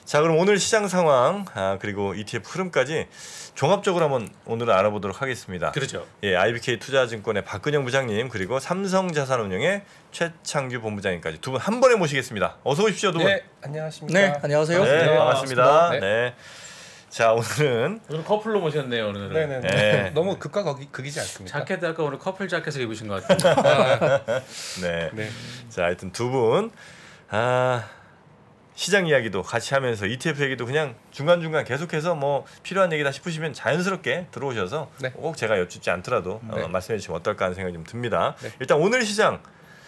자, 그럼 오늘 시장 상황 그리고 ETF 흐름까지 종합적으로 한번 오늘은 알아보도록 하겠습니다. 그렇죠. 예, IBK 투자증권의 박근영 부장님 그리고 삼성자산운용의 최창규 본부장님까지 두 분 한 번에 모시겠습니다. 어서 오십시오, 두 분. 네, 안녕하십니까. 네, 안녕하세요. 네, 반갑습니다. 네. 네. 자, 오늘은 커플로 모셨네요, 오늘은. 네네. 네. 너무 극과 극이지 않습니까? 자켓 아까 오늘 커플 자켓을 입으신 것 같아요. 네. 네. 자, 하여튼 두 분 시장 이야기도 같이 하면서 ETF 얘기도 그냥 중간중간 계속해서 뭐 필요한 얘기다 싶으시면 자연스럽게 들어오셔서 네. 꼭 제가 여쭙지 않더라도 네. 말씀해 주시면 어떨까 하는 생각이 좀 듭니다. 네. 일단 오늘 시장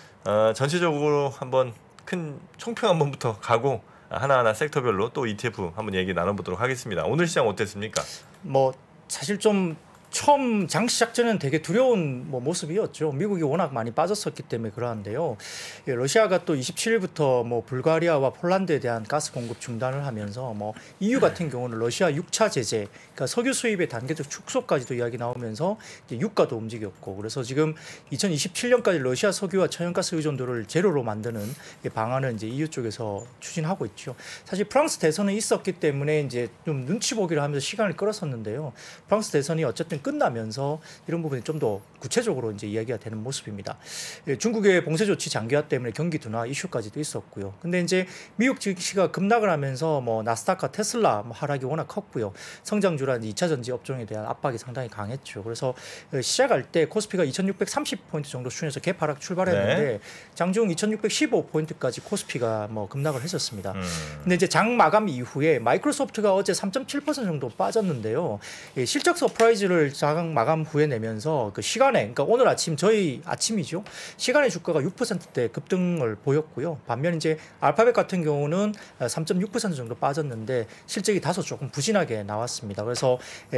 전체적으로 한번 큰 총평 한번부터 가고 하나하나 섹터별로 또 ETF 한번 얘기 나눠보도록 하겠습니다. 오늘 시장 어땠습니까? 뭐 사실 좀 처음 장 시작 전에는 되게 두려운 모습이었죠. 미국이 워낙 많이 빠졌었기 때문에 그러한데요. 예, 러시아가 또 27일부터 뭐 불가리아와 폴란드에 대한 가스 공급 중단을 하면서 뭐 EU 같은 경우는 러시아 6차 제재, 그러니까 석유 수입의 단계적 축소까지도 이야기 나오면서 이제 유가도 움직였고, 그래서 지금 2027년까지 러시아 석유와 천연가스 의존도를 제로로 만드는 방안을 이제 EU 쪽에서 추진하고 있죠. 사실 프랑스 대선은 있었기 때문에 이제 좀 눈치 보기를 하면서 시간을 끌었었는데요. 프랑스 대선이 어쨌든 끝나면서 이런 부분이 좀 더 구체적으로 이제 이야기가 되는 모습입니다. 예, 중국의 봉쇄 조치 장기화 때문에 경기 둔화 이슈까지도 있었고요. 근데 이제 미국 증시가 급락을 하면서 뭐 나스닥과 테슬라 하락이 워낙 컸고요. 성장주란 2차 전지 업종에 대한 압박이 상당히 강했죠. 그래서 시작할 때 코스피가 2,630포인트 정도 수준에서 개파락 출발했는데 네. 장중 2,615포인트까지 코스피가 뭐 급락을 했었습니다. 근데 이제 장 마감 이후에 마이크로소프트가 어제 3.7% 정도 빠졌는데요. 예, 실적 서프라이즈를 장 마감 후에 내면서 그 시간에, 그러니까 오늘 아침 저희 아침이죠. 시간의 주가가 6%대 급등을 보였고요. 반면 이제 알파벳 같은 경우는 3.6% 정도 빠졌는데 실적이 다소 조금 부진하게 나왔습니다. 그래서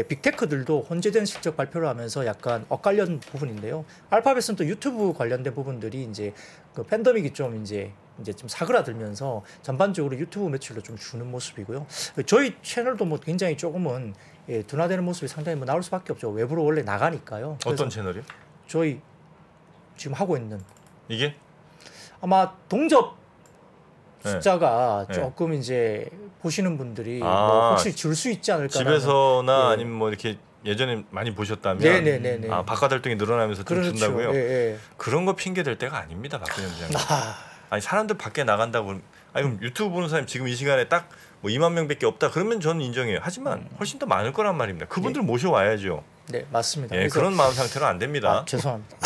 빅테크들도 혼재된 실적 발표를 하면서 약간 엇갈린 부분인데요. 알파벳은 또 유튜브 관련된 부분들이 이제 그 팬데믹이 좀 이제 좀 사그라들면서 전반적으로 유튜브 매출도 좀 주는 모습이고요. 저희 채널도 뭐 굉장히 조금은 둔화되는 모습이 상당히 뭐 나올 수밖에 없죠. 외부로 원래 나가니까요. 어떤 채널이요? 저희 지금 하고 있는 이게? 아마 동접 네. 숫자가 네. 조금 이제 보시는 분들이 뭐 혹시 줄 수 있지 않을까? 집에서나 예. 아니면 뭐 이렇게 예전에 많이 보셨다면 네네네네. 바깥 활동이 늘어나면서 좀 그렇죠. 준다고요? 예, 예. 그런 거 핑계 댈 때가 아닙니다, 박근영 부장님. 아니 사람들 밖에 나간다고 아니 그럼 유튜브 보는 사람이 지금 이 시간에 딱 뭐 2만 명밖에 없다 그러면 저는 인정해요. 하지만 훨씬 더 많을 거란 말입니다. 그분들 모셔와야죠. 네, 맞습니다. 예, 그런 마음 상태로 안 됩니다. 죄송합니다.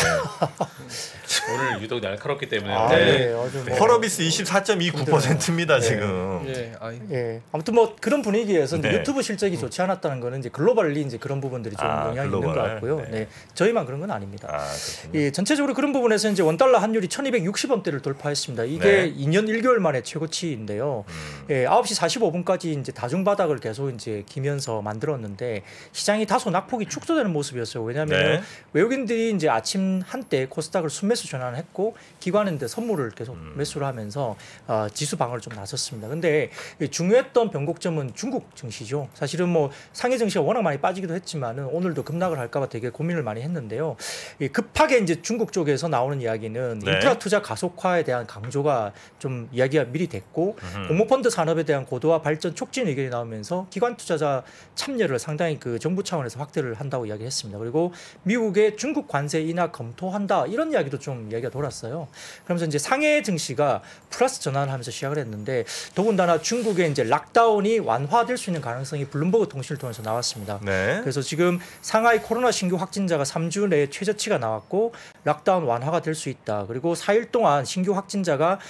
오늘 유독 날카롭기 때문에. 네, 아주 뭐 펄어비스 24.29%입니다 지금. 예, 예, 아무튼 뭐 그런 분위기에서 이제 네. 유튜브 실적이 좋지 않았다는 거는 이제 글로벌리 이제 그런 부분들이 좀 영향이 있는 것 글로벌. 같고요. 네. 네, 저희만 그런 건 아닙니다. 그렇군요. 예, 전체적으로 그런 부분에서 이제 원달러 환율이 1,260원대를 돌파했습니다. 이게 네. 2년 1개월 만에 최고치인데요. 예, 9시 45분까지 이제 다중바닥을 계속 이제 기면서 만들었는데 시장이 다소 낙폭이 축소되는 모습이었어요. 왜냐하면 네. 외국인들이 이제 아침 한때 코스닥을 순매수 전환했고 기관인데 선물을 계속 매수를 하면서 지수 방어를 좀 나섰습니다. 근데 중요했던 변곡점은 중국 증시죠. 사실은 뭐 상해 증시가 워낙 많이 빠지기도 했지만은 오늘도 급락을 할까봐 되게 고민을 많이 했는데요. 급하게 이제 중국 쪽에서 나오는 이야기는 네. 인프라 투자 가속화에 대한 강조가 좀 이야기가 미리 됐고 공모펀드 산업에 대한 고도화 발전 촉진 의견이 나오면서 기관 투자자 참여를 상당히 그 정부 차원에서 확대를 한다고 이야기했습니다. 그리고 미국의 중국 관세 인하 검토한다 이런 이야기도 좀 이야기가 돌았어요. 그러면서 이제 상해 증시가 플러스 전환을 하면서 시작을 했는데 더군다나 중국의 이제 락다운이 완화될 수 있는 가능성이 블룸버그 통신을 통해서 나왔습니다. 네. 그래서 지금 상하이 코로나 신규 확진자가 3주 내에 최저치가 나왔고 락다운 완화가 될 수 있다. 그리고 4일 동안 신규 확진자가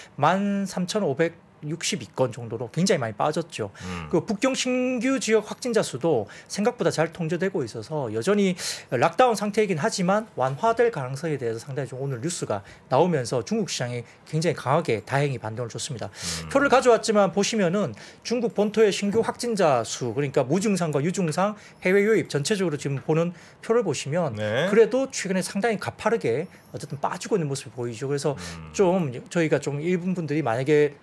13,562건 정도로 굉장히 많이 빠졌죠. 그 북경 신규 지역 확진자 수도 생각보다 잘 통제되고 있어서 여전히 락다운 상태이긴 하지만 완화될 가능성에 대해서 상당히 좀 오늘 뉴스가 나오면서 중국 시장이 굉장히 강하게 다행히 반등을 줬습니다. 표를 가져왔지만 보시면은 중국 본토의 신규 확진자 수 그러니까 무증상과 유증상 해외 유입 전체적으로 지금 보는 표를 보시면 네. 그래도 최근에 상당히 가파르게 어쨌든 빠지고 있는 모습이 보이죠. 그래서 좀 저희가 좀 일부 분들이 만약에 계속적으로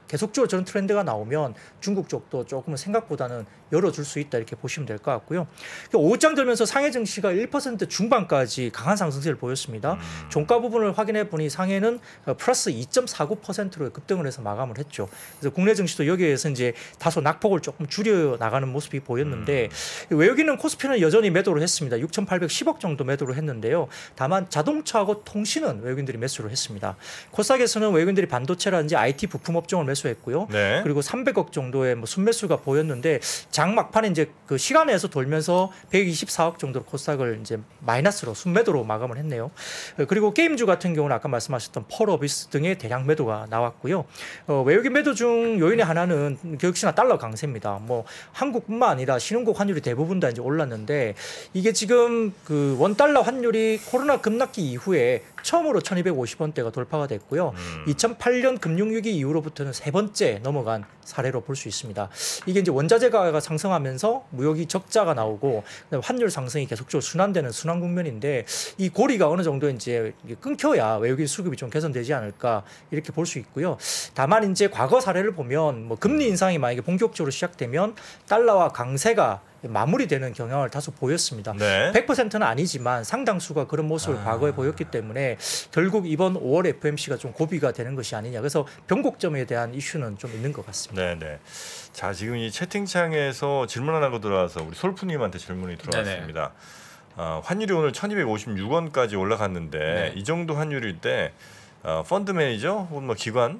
앞으로 저런 트렌드가 나오면 중국 쪽도 조금은 생각보다는 열어줄 수 있다 이렇게 보시면 될 것 같고요. 5장 들면서 상해 증시가 1% 중반까지 강한 상승세를 보였습니다. 종가 부분을 확인해 보니 상해는 플러스 2.49%로 급등을 해서 마감을 했죠. 그래서 국내 증시도 여기에서 이제 다소 낙폭을 조금 줄여 나가는 모습이 보였는데 외국인은 코스피는 여전히 매도를 했습니다. 6,810억 정도 매도를 했는데요. 다만 자동차하고 통신은 외국인들이 매수를 했습니다. 코스닥에서는 외국인들이 반도체라든지 IT 부품 업종을 매수했고요. 네. 그리고 300억 정도의 뭐 순매수가 보였는데 장 막판에 이제 그 시간에서 돌면서 124억 정도로 코스닥을 이제 마이너스로 순매도로 마감을 했네요. 그리고 게임주 같은 경우는 아까 말씀하셨던 펄어비스 등의 대량 매도가 나왔고요. 외국인 매도 중 요인의 하나는 역시나 달러 강세입니다. 뭐 한국뿐만 아니라 신흥국 환율이 대부분 다 이제 올랐는데 이게 지금 그 원달러 환율이 코로나 급락기 이후에 처음으로 1,250원대가 돌파가 됐고요. 2008년 금융위기 이후로부터는 세 번째 넘어간 사례로 볼 수 있습니다. 이게 이제 원자재가가 상승하면서 무역이 적자가 나오고 환율 상승이 계속적으로 순환되는 순환 국면인데 이 고리가 어느 정도 이제 끊겨야 외국인 수급이 좀 개선되지 않을까 이렇게 볼 수 있고요. 다만 이제 과거 사례를 보면 뭐 금리 인상이 만약에 본격적으로 시작되면 달러와 강세가 마무리되는 경향을 다소 보였습니다. 네. 100%는 아니지만 상당수가 그런 모습을 과거에 보였기 때문에 결국 이번 5월 FOMC가 좀 고비가 되는 것이 아니냐. 그래서 변곡점에 대한 이슈는 좀 있는 것 같습니다. 네, 네. 자, 지금 이 채팅창에서 질문 하나가 들어와서 우리 솔프님한테 질문이 들어왔습니다. 환율이 오늘 1,256원까지 올라갔는데 네. 이 정도 환율일 때 펀드 매니저 혹은 뭐 기관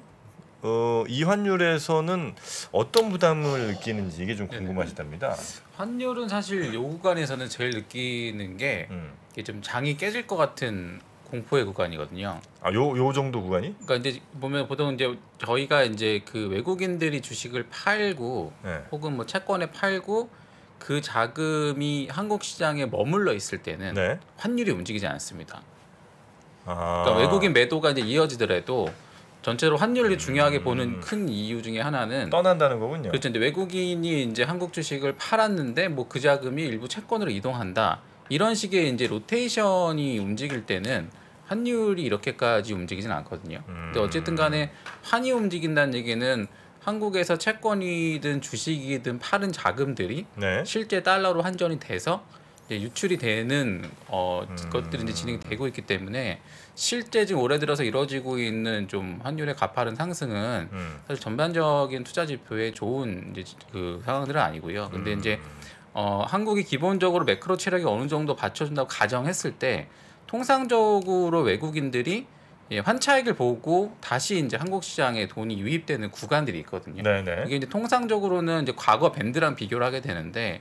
이 환율에서는 어떤 부담을 느끼는지 이게 좀 궁금하시답니다. 환율은 사실 요 구간에서는 제일 느끼는 게 이게 좀 장이 깨질 것 같은 공포의 구간이거든요. 요 정도 구간이? 그러니까 이제 보면 보통 이제 저희가 이제 그 외국인들이 주식을 팔고 네. 혹은 뭐 채권에 팔고 그 자금이 한국 시장에 머물러 있을 때는 네. 환율이 움직이지 않습니다. 그러니까 외국인 매도가 이제 이어지더라도 전체로 환율이 중요하게 보는 큰 이유 중에 하나는 떠난다는 거군요. 그렇죠. 이제 외국인이 이제 한국 주식을 팔았는데 뭐 그 자금이 일부 채권으로 이동한다. 이런 식의 이제 로테이션이 움직일 때는 환율이 이렇게까지 움직이진 않거든요. 근데 어쨌든 간에 환이 움직인다는 얘기는 한국에서 채권이든 주식이든 팔은 자금들이 네. 실제 달러로 환전이 돼서 이제 유출이 되는 것들이 이제 진행이 되고 있기 때문에 실제 지금 올해 들어서 이루어지고 있는 좀 환율의 가파른 상승은 사실 전반적인 투자 지표에 좋은 이제 그 상황들은 아니고요. 근데 이제 한국이 기본적으로 매크로 체력이 어느 정도 받쳐준다고 가정했을 때 통상적으로 외국인들이 환차익을 보고 다시 이제 한국 시장에 돈이 유입되는 구간들이 있거든요. 네네. 이게 이제 통상적으로는 이제 과거 밴드랑 비교를 하게 되는데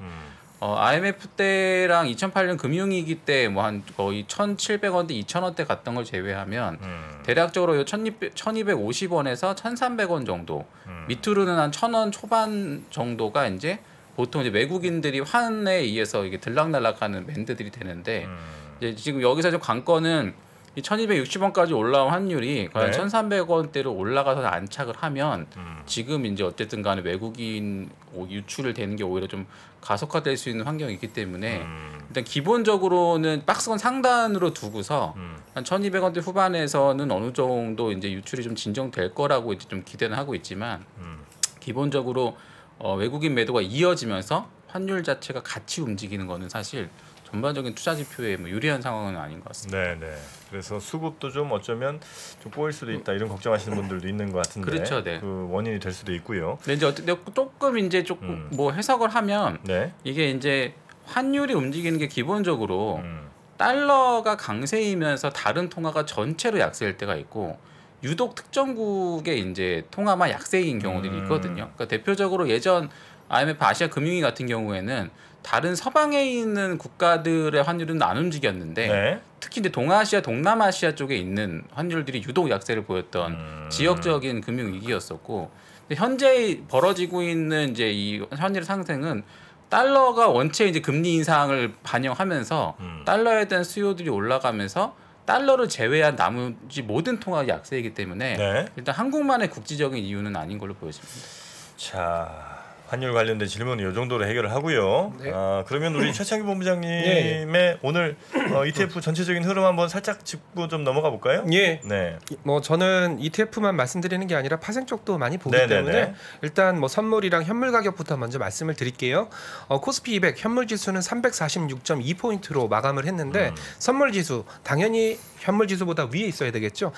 IMF 때랑 2008년 금융위기 때 뭐 한 거의 1,700원대, 2,000원대 갔던 걸 제외하면 대략적으로 1,250원에서 1,300원 정도 밑으로는 한 1,000원 초반 정도가 이제 보통 이제 외국인들이 환에 의해서 이게 들락날락하는 밴드들이 되는데 이제 지금 여기서 좀 관건은 이 1,260원까지 올라온 환율이 과연 네. 1,300원대로 올라가서 안착을 하면 지금 이제 어쨌든 간에 외국인 유출을 되는 게 오히려 좀 가속화될 수 있는 환경이 있기 때문에 일단 기본적으로는 박스권 상단으로 두고서 한 1,200원대 후반에서는 어느 정도 이제 유출이 좀 진정될 거라고 이제 좀 기대는 하고 있지만 기본적으로 외국인 매도가 이어지면서 환율 자체가 같이 움직이는 거는 사실 전반적인 투자 지표에 뭐 유리한 상황은 아닌 것 같습니다. 네네. 그래서 수급도 좀 어쩌면 좀 꼬일 수도 있다 이런 걱정하시는 분들도 있는 것 같은데 그렇죠, 네. 그 원인이 될 수도 있고요. 근데 이제 조금 이제 조금 뭐 해석을 하면 네. 이게 이제 환율이 움직이는 게 기본적으로 달러가 강세이면서 다른 통화가 전체로 약세일 때가 있고 유독 특정국의 이제 통화만 약세인 경우들이 있거든요. 그러니까 대표적으로 예전 IMF 아시아 금융위 같은 경우에는 다른 서방에 있는 국가들의 환율은 안 움직였는데 네. 특히 이제 동아시아, 동남아시아 쪽에 있는 환율들이 유독 약세를 보였던 지역적인 금융 위기였었고, 근데 현재 벌어지고 있는 이제 이 환율 상승은 달러가 원체 이제 금리 인상을 반영하면서 달러에 대한 수요들이 올라가면서 달러를 제외한 나머지 모든 통화가 약세이기 때문에 네. 일단 한국만의 국지적인 이유는 아닌 걸로 보여집니다. 자, 환율 관련된 질문은 이 정도로 해결을 하고요. 네. 그러면 우리 최창기 본부장님의 오늘 ETF 전체적인 흐름 한번 살짝 짚고 좀 넘어가 볼까요? 예. 네. 뭐 저는 ETF만 말씀드리는 게 아니라 파생 쪽도 많이 보기 네네네. 때문에 일단 뭐 선물이랑 현물 가격부터 먼저 말씀을 드릴게요. 코스피 200 현물 지수는 346.2포인트로 마감을 했는데 선물 지수 당연히 현물 지수보다 위에 있어야 되겠죠.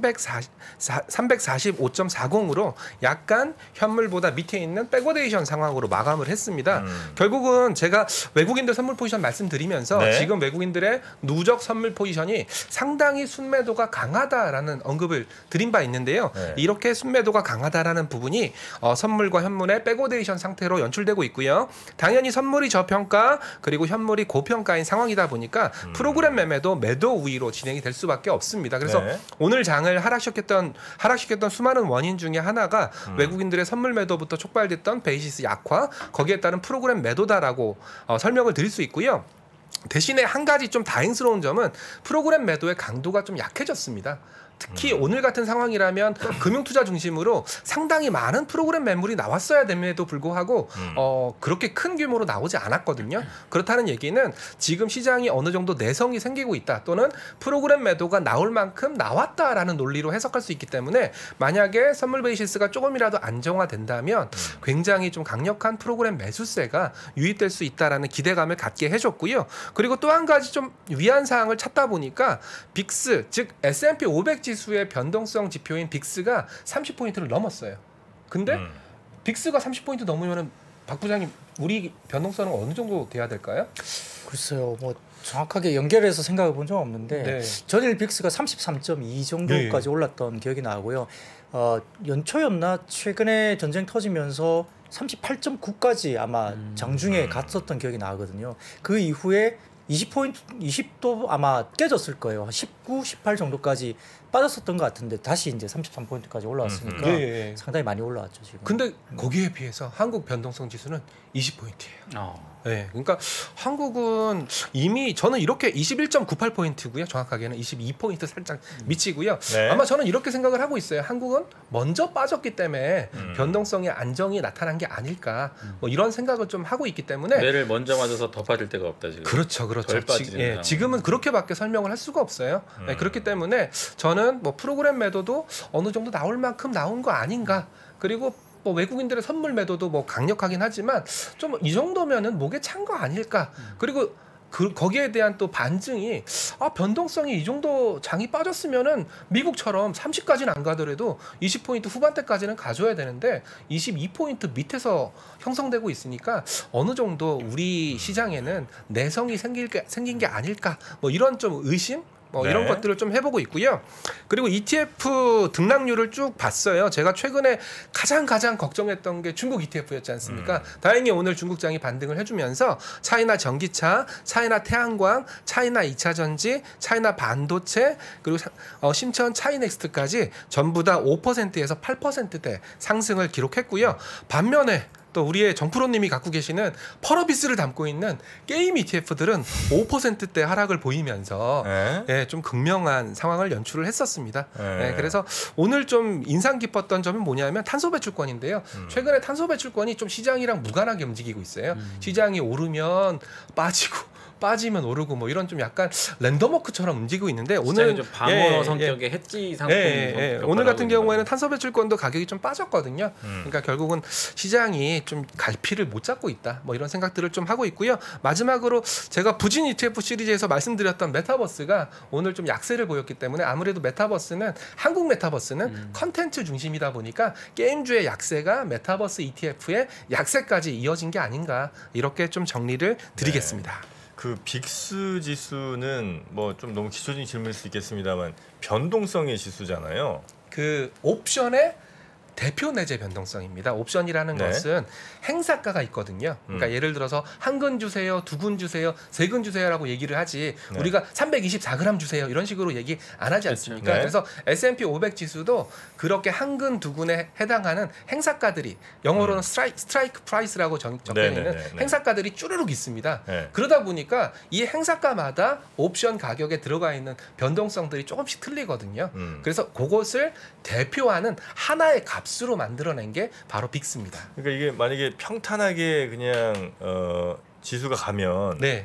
345.40으로 약간 현물보다 밑에 있는 백워데이션 상황으로 마감을 했습니다. 결국은 제가 외국인들 선물 포지션 말씀드리면서 네. 지금 외국인들의 누적 선물 포지션이 상당히 순매도가 강하다라는 언급을 드린 바 있는데요. 네. 이렇게 순매도가 강하다라는 부분이 선물과 현물의 백워데이션 상태로 연출되고 있고요. 당연히 선물이 저평가 그리고 현물이 고평가인 상황이다 보니까 프로그램 매매도 매도 우위로 진행이 될 수밖에 없습니다. 그래서 네. 오늘 장을 하락시켰던 수많은 원인 중에 하나가 외국인들의 선물 매도부터 촉발됐던 베이시스 약화 거기에 따른 프로그램 매도다라고 설명을 드릴 수 있고요. 대신에 한 가지 좀 다행스러운 점은 프로그램 매도의 강도가 좀 약해졌습니다. 특히 오늘 같은 상황이라면 금융투자 중심으로 상당히 많은 프로그램 매물이 나왔어야 됨에도 불구하고 그렇게 큰 규모로 나오지 않았거든요. 그렇다는 얘기는 지금 시장이 어느 정도 내성이 생기고 있다 또는 프로그램 매도가 나올 만큼 나왔다라는 논리로 해석할 수 있기 때문에 만약에 선물 베이시스가 조금이라도 안정화된다면 굉장히 좀 강력한 프로그램 매수세가 유입될 수 있다라는 기대감을 갖게 해줬고요. 그리고 또 한 가지 좀 위안 사항을 찾다 보니까 빅스 즉 S&P 500 지수의 변동성 지표인 빅스가 30포인트를 넘었어요. 근데 빅스가 30포인트 넘으면은 박 부장님 우리 변동성은 어느 정도 돼야 될까요? 글쎄요, 뭐 정확하게 연결해서 생각해 본 적은 없는데 네. 전일 빅스가 33.2 정도까지 올랐던 기억이 나고요. 연초였나 최근에 전쟁 터지면서 38.9까지 아마 장중에 갔었던 기억이 나거든요. 그 이후에 20도 아마 깨졌을 거예요. 한 19, 18 정도까지 빠졌었던 것 같은데 다시 이제 33포인트까지 올라왔으니까 예. 상당히 많이 올라왔죠 지금. 근데 거기에 비해서 한국 변동성 지수는 20포인트예요. 네, 그러니까 한국은 이미 저는 이렇게 21.98포인트고요. 정확하게는 22포인트 살짝 미치고요. 네. 아마 저는 이렇게 생각을 하고 있어요. 한국은 먼저 빠졌기 때문에 변동성의 안정이 나타난 게 아닐까 뭐 이런 생각을 좀 하고 있기 때문에 매를 먼저 맞아서 더 빠질 데가 없다 지금. 그렇죠. 덜 빠지는 상황. 지금은 그렇게밖에 설명을 할 수가 없어요. 네, 그렇기 때문에 저는 뭐 프로그램 매도도 어느 정도 나올 만큼 나온 거 아닌가. 그리고 뭐 외국인들의 선물 매도도 뭐 강력하긴 하지만 좀 이 정도면은 목에 찬 거 아닐까. 그리고 거기에 대한 또 반증이 변동성이 이 정도 장이 빠졌으면은 미국처럼 30까지는 안 가더라도 20포인트 후반대까지는 가져야 되는데 22포인트 밑에서 형성되고 있으니까 어느 정도 우리 시장에는 내성이 생긴 게 아닐까 뭐 이런 좀 의심 이런 네. 것들을 좀 해보고 있고요. 그리고 ETF 등락률을 쭉 봤어요. 제가 최근에 가장 걱정했던 게 중국 ETF였지 않습니까? 다행히 오늘 중국장이 반등을 해주면서 차이나 전기차, 차이나 태양광, 차이나 2차 전지, 차이나 반도체 그리고 심천 차이넥스트까지 전부 다 5%에서 8%대 상승을 기록했고요. 반면에 또 우리의 정프로님이 갖고 계시는 펄어비스를 담고 있는 게임 ETF들은 5%대 하락을 보이면서 좀 극명한 상황을 연출을 했었습니다. 그래서 오늘 좀 인상 깊었던 점은 뭐냐면 탄소 배출권인데요. 최근에 탄소 배출권이 좀 시장이랑 무관하게 움직이고 있어요. 시장이 오르면 빠지면 오르고 뭐 이런 좀 약간 랜덤워크처럼 움직이고 있는데 오늘 좀 방어 성격의 해지 상품 오늘 같은 경우에는 탄소 배출권도 가격이 좀 빠졌거든요. 그러니까 결국은 시장이 좀 갈피를 못 잡고 있다. 뭐 이런 생각들을 좀 하고 있고요. 마지막으로 제가 부진 ETF 시리즈에서 말씀드렸던 메타버스가 오늘 좀 약세를 보였기 때문에 아무래도 한국 메타버스는 컨텐츠 중심이다 보니까 게임주의 약세가 메타버스 ETF의 약세까지 이어진 게 아닌가 이렇게 좀 정리를 드리겠습니다. 그 빅스 지수는 뭐 좀 너무 기초적인 질문일 수 있겠습니다만 변동성의 지수잖아요. 그 옵션의 대표 내재 변동성입니다. 옵션이라는 것은 행사가가 있거든요. 그러니까 예를 들어서 한 근 주세요, 두 근 주세요, 세 근 주세요라고 얘기를 하지 우리가 324g 주세요 이런 식으로 얘기 안 하지 않습니까? 그래서 S&P 500 지수도 그렇게 한 근, 두 근에 해당하는 행사가들이 영어로는 스트라이크 프라이스라고 적혀 있는 행사가들이 쭈르륵 있습니다. 그러다 보니까 이 행사가마다 옵션 가격에 들어가 있는 변동성들이 조금씩 틀리거든요. 그래서 그것을 대표하는 하나의 값 값으로 만들어낸 게 바로 빅스입니다. 그러니까 이게 만약에 평탄하게 그냥 지수가 가면 네.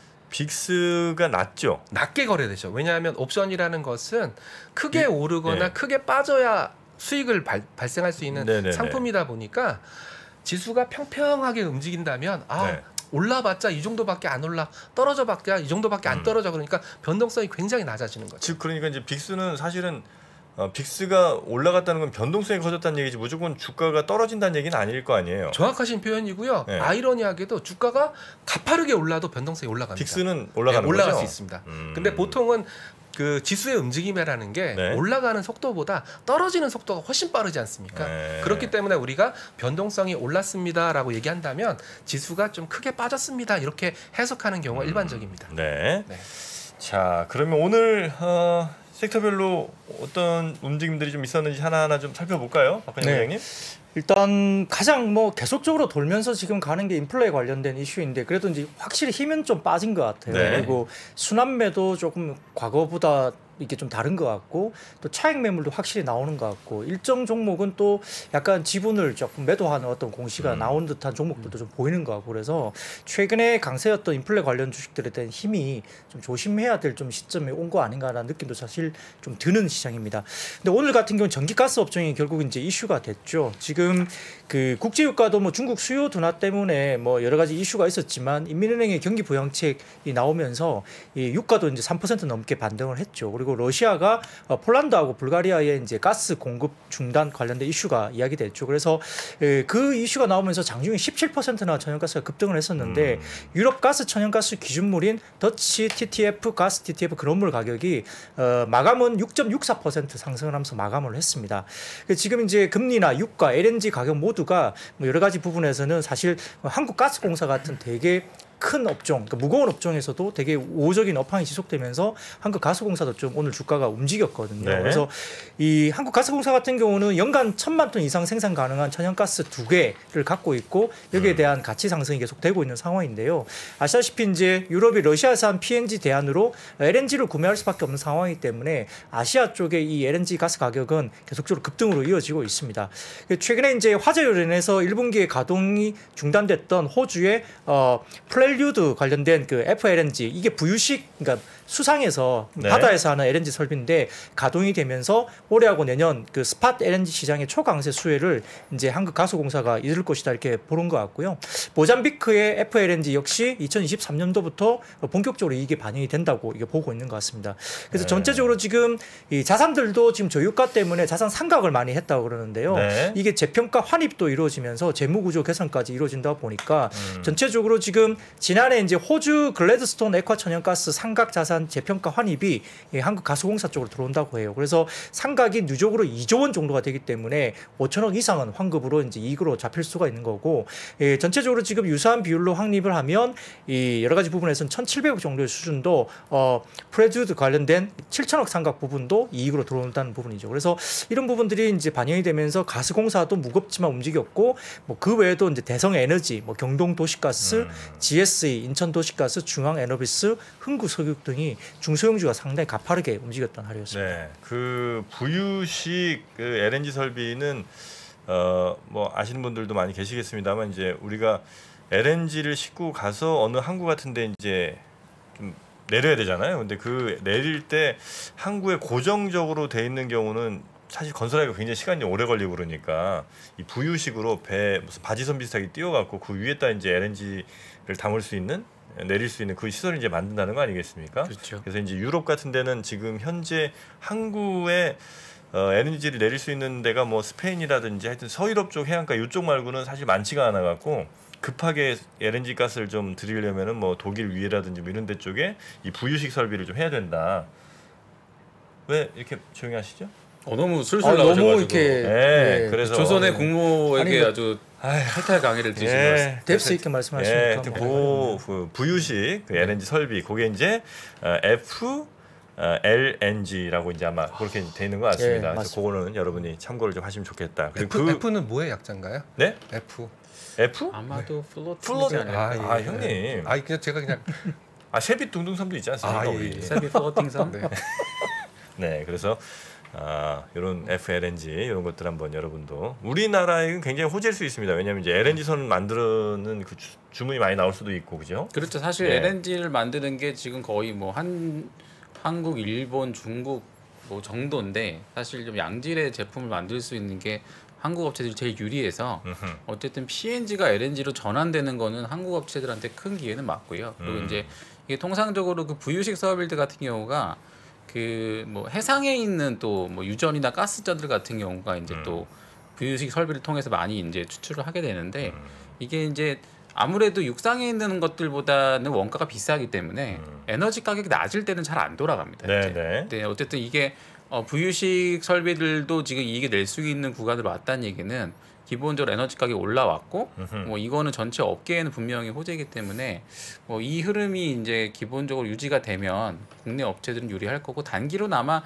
빅스가 낮죠. 낮게 거래되죠. 왜냐하면 옵션이라는 것은 크게 오르거나 네. 크게 빠져야 수익을 발생할 수 있는 네네네. 상품이다 보니까 지수가 평평하게 움직인다면 네. 올라봤자 이 정도밖에 안 올라, 떨어져봤자 이 정도밖에 안 떨어져. 그러니까 변동성이 굉장히 낮아지는 거죠. 즉 그러니까 이제 빅스는 사실은 빅스가 올라갔다는 건 변동성이 커졌다는 얘기지 무조건 주가가 떨어진다는 얘기는 아닐 거 아니에요. 정확하신 표현이고요. 네. 아이러니하게도 주가가 가파르게 올라도 변동성이 올라갑니다. 빅스는 올라가는 네, 올라갈 거죠? 수 있습니다. 근데 보통은 그 지수의 움직임이라는 게 네. 올라가는 속도보다 떨어지는 속도가 훨씬 빠르지 않습니까? 네. 그렇기 때문에 우리가 변동성이 올랐습니다라고 얘기한다면 지수가 좀 크게 빠졌습니다. 이렇게 해석하는 경우가 일반적입니다. 네. 네. 자 그러면 오늘 섹터별로 어떤 움직임들이 좀 있었는지 하나하나 좀 살펴볼까요, 박근혜 네. 부장님? 일단 가장 뭐 계속적으로 돌면서 지금 가는 게 인플레에 관련된 이슈인데 그래도 이제 확실히 힘은 좀 빠진 것 같아요. 네. 그리고 순환매도 조금 과거보다 이게 좀 다른 것 같고 또 차익 매물도 확실히 나오는 것 같고 일정 종목은 또 약간 지분을 조금 매도하는 어떤 공시가 나온 듯한 종목들도 좀 보이는 것 같고 그래서 최근에 강세였던 인플레 관련 주식들에 대한 힘이 좀 조심해야 될 좀 시점에 온 거 아닌가라는 느낌도 사실 좀 드는 시장입니다. 근데 오늘 같은 경우는 전기가스 업종이 결국 이제 이슈가 됐죠. 지금 그 국제유가도 뭐 중국 수요 둔화 때문에 뭐 여러 가지 이슈가 있었지만 인민은행의 경기 부양책이 나오면서 이 유가도 이제 3% 넘게 반등을 했죠. 그리고 러시아가 폴란드하고 불가리아의 이제 가스 공급 중단 관련된 이슈가 이야기됐죠. 그래서 그 이슈가 나오면서 장중에 17%나 천연가스가 급등을 했었는데 유럽 가스 천연가스 기준물인 더치 TTF 가스 TTF 그런물 가격이 마감은 6.64% 상승을 하면서 마감을 했습니다. 지금 이제 금리나 유가, LNG 가격 모두가 뭐 여러 가지 부분에서는 사실 한국가스공사 같은 되게 큰 업종, 그러니까 무거운 업종에서도 되게 우호적인 업황이 지속되면서 한국가스공사도 좀 오늘 주가가 움직였거든요. 네. 그래서 이 한국가스공사 같은 경우는 연간 1,000만 톤 이상 생산 가능한 천연가스 2개를 갖고 있고 여기에 대한 가치 상승이 계속되고 있는 상황인데요. 아시다시피 이제 유럽이 러시아산 PNG 대안으로 LNG를 구매할 수밖에 없는 상황이기 때문에 아시아 쪽의 이 LNG 가스 가격은 계속적으로 급등으로 이어지고 있습니다. 최근에 이제 화재로 인해서 1분기에 가동이 중단됐던 호주의 프렐류드 관련된 그 FLNG 이게 부유식 그러니까 수상에서 네. 바다에서 하는 LNG 설비인데 가동이 되면서 올해하고 내년 그 스팟 LNG 시장의 초강세 수혜를 이제 한국가스공사가 이룰 것이다 이렇게 보는 것 같고요. 모잠비크의 FLNG 역시 2023년도부터 본격적으로 이게 반영이 된다고 이게 보고 있는 것 같습니다. 그래서 네. 전체적으로 지금 이 자산들도 지금 저유가 때문에 자산 상각을 많이 했다고 그러는데요. 네. 이게 재평가 환입도 이루어지면서 재무구조 개선까지 이루어진다 보니까 전체적으로 지금 지난해 이제 호주 글래드스톤 액화 천연가스 상각 자산 재평가 환입이 한국가스공사 쪽으로 들어온다고 해요. 그래서 상각이 누적으로 2조 원 정도가 되기 때문에 5천억 이상은 환급으로 이제 이익으로 잡힐 수가 있는 거고 전체적으로 지금 유사한 비율로 확립을 하면 이 여러 가지 부분에서는 1,700억 정도의 수준도 프레듀드 관련된 7천억 상각 부분도 이익으로 들어온다는 부분이죠. 그래서 이런 부분들이 이제 반영이 되면서 가스공사도 무겁지만 움직였고 뭐 그 외에도 이제 대성에너지, 뭐 경동도시가스, GSE, 인천도시가스, 중앙에너비스, 흥구석유 등이 중소형주가 상당히 가파르게 움직였던 하루였습니다. 네, 그 부유식 그 LNG 설비는 뭐 아시는 분들도 많이 계시겠습니다만 이제 우리가 LNG를 싣고 가서 어느 항구 같은데 이제 좀 내려야 되잖아요. 근데 그 내릴 때 항구에 고정적으로 돼 있는 경우는 사실 건설하기가 굉장히 시간이 오래 걸리고 그러니까 이 부유식으로 배 무슨 바지선 비슷하게 띄워갖고 그 위에다 이제 LNG를 담을 수 있는 내릴 수 있는 그 시설을 이제 만든다는 거 아니겠습니까? 그렇죠. 그래서 이제 유럽 같은 데는 지금 현재 항구에 LNG를 내릴 수 있는 데가 뭐 스페인이라든지 하여튼 서유럽 쪽 해안가 이쪽 말고는 사실 많지가 않아 갖고 급하게 LNG 가스를 좀 드리려면은 뭐 독일 위에라든지 뭐 이런 데 쪽에 이 부유식 설비를 좀 해야 된다. 왜 이렇게 조용히 하시죠? 너무 술술 너무 나오셔가지고 이렇게 네, 그래서 조선의 국모에게 아니, 아주 탈탈 강의를 드신 것 같습니다. 뎁스 있게 말씀하시니까 하여튼 그 부유식 그 LNG 설비 그게 이제 LNG라고 이제 아마 그렇게 돼 있는 것 같습니다. 예, 그래서 그거는 여러분이 참고를 좀 하시면 좋겠다. 그리고 F는 뭐의 약자인가요? 네? F. F? 아마도 플롯. 플로팅이지 않을까. 아, 형님. 그냥 제가 그냥 세빛 둥둥섬도 있지 않습니까? 예, 우리. 예. 세비 플로팅선. 네. 네, 그래서 이런 FLNG 이런 것들 한번 여러분도 우리나라에 굉장히 호재일 수 있습니다. 왜냐하면 이제 LNG 선 만드는 그 주문이 많이 나올 수도 있고 그죠? 그렇죠. 사실 네. LNG를 만드는 게 지금 거의 뭐 한국, 일본, 중국 뭐 정도인데 사실 좀 양질의 제품을 만들 수 있는 게 한국 업체들이 제일 유리해서 어쨌든 PNG가 LNG로 전환되는 거는 한국 업체들한테 큰 기회는 맞고요. 그리고 이제 이게 통상적으로 그 부유식 사업일들 같은 경우가 그 뭐 해상에 있는 또 뭐 유전이나 가스자들 같은 경우가 이제 또 부유식 설비를 통해서 많이 이제 추출을 하게 되는데 이게 이제 아무래도 육상에 있는 것들보다는 원가가 비싸기 때문에 에너지 가격이 낮을 때는 잘 안 돌아갑니다. 네, 이제. 네. 네, 어쨌든 이게 부유식 설비들도 지금 이익이 낼 수 있는 구간으로 왔다는 얘기는 기본적으로 에너지 가격이 올라왔고 뭐 이거는 전체 업계에는 분명히 호재이기 때문에 뭐 이 흐름이 이제 기본적으로 유지가 되면 국내 업체들은 유리할 거고 단기로는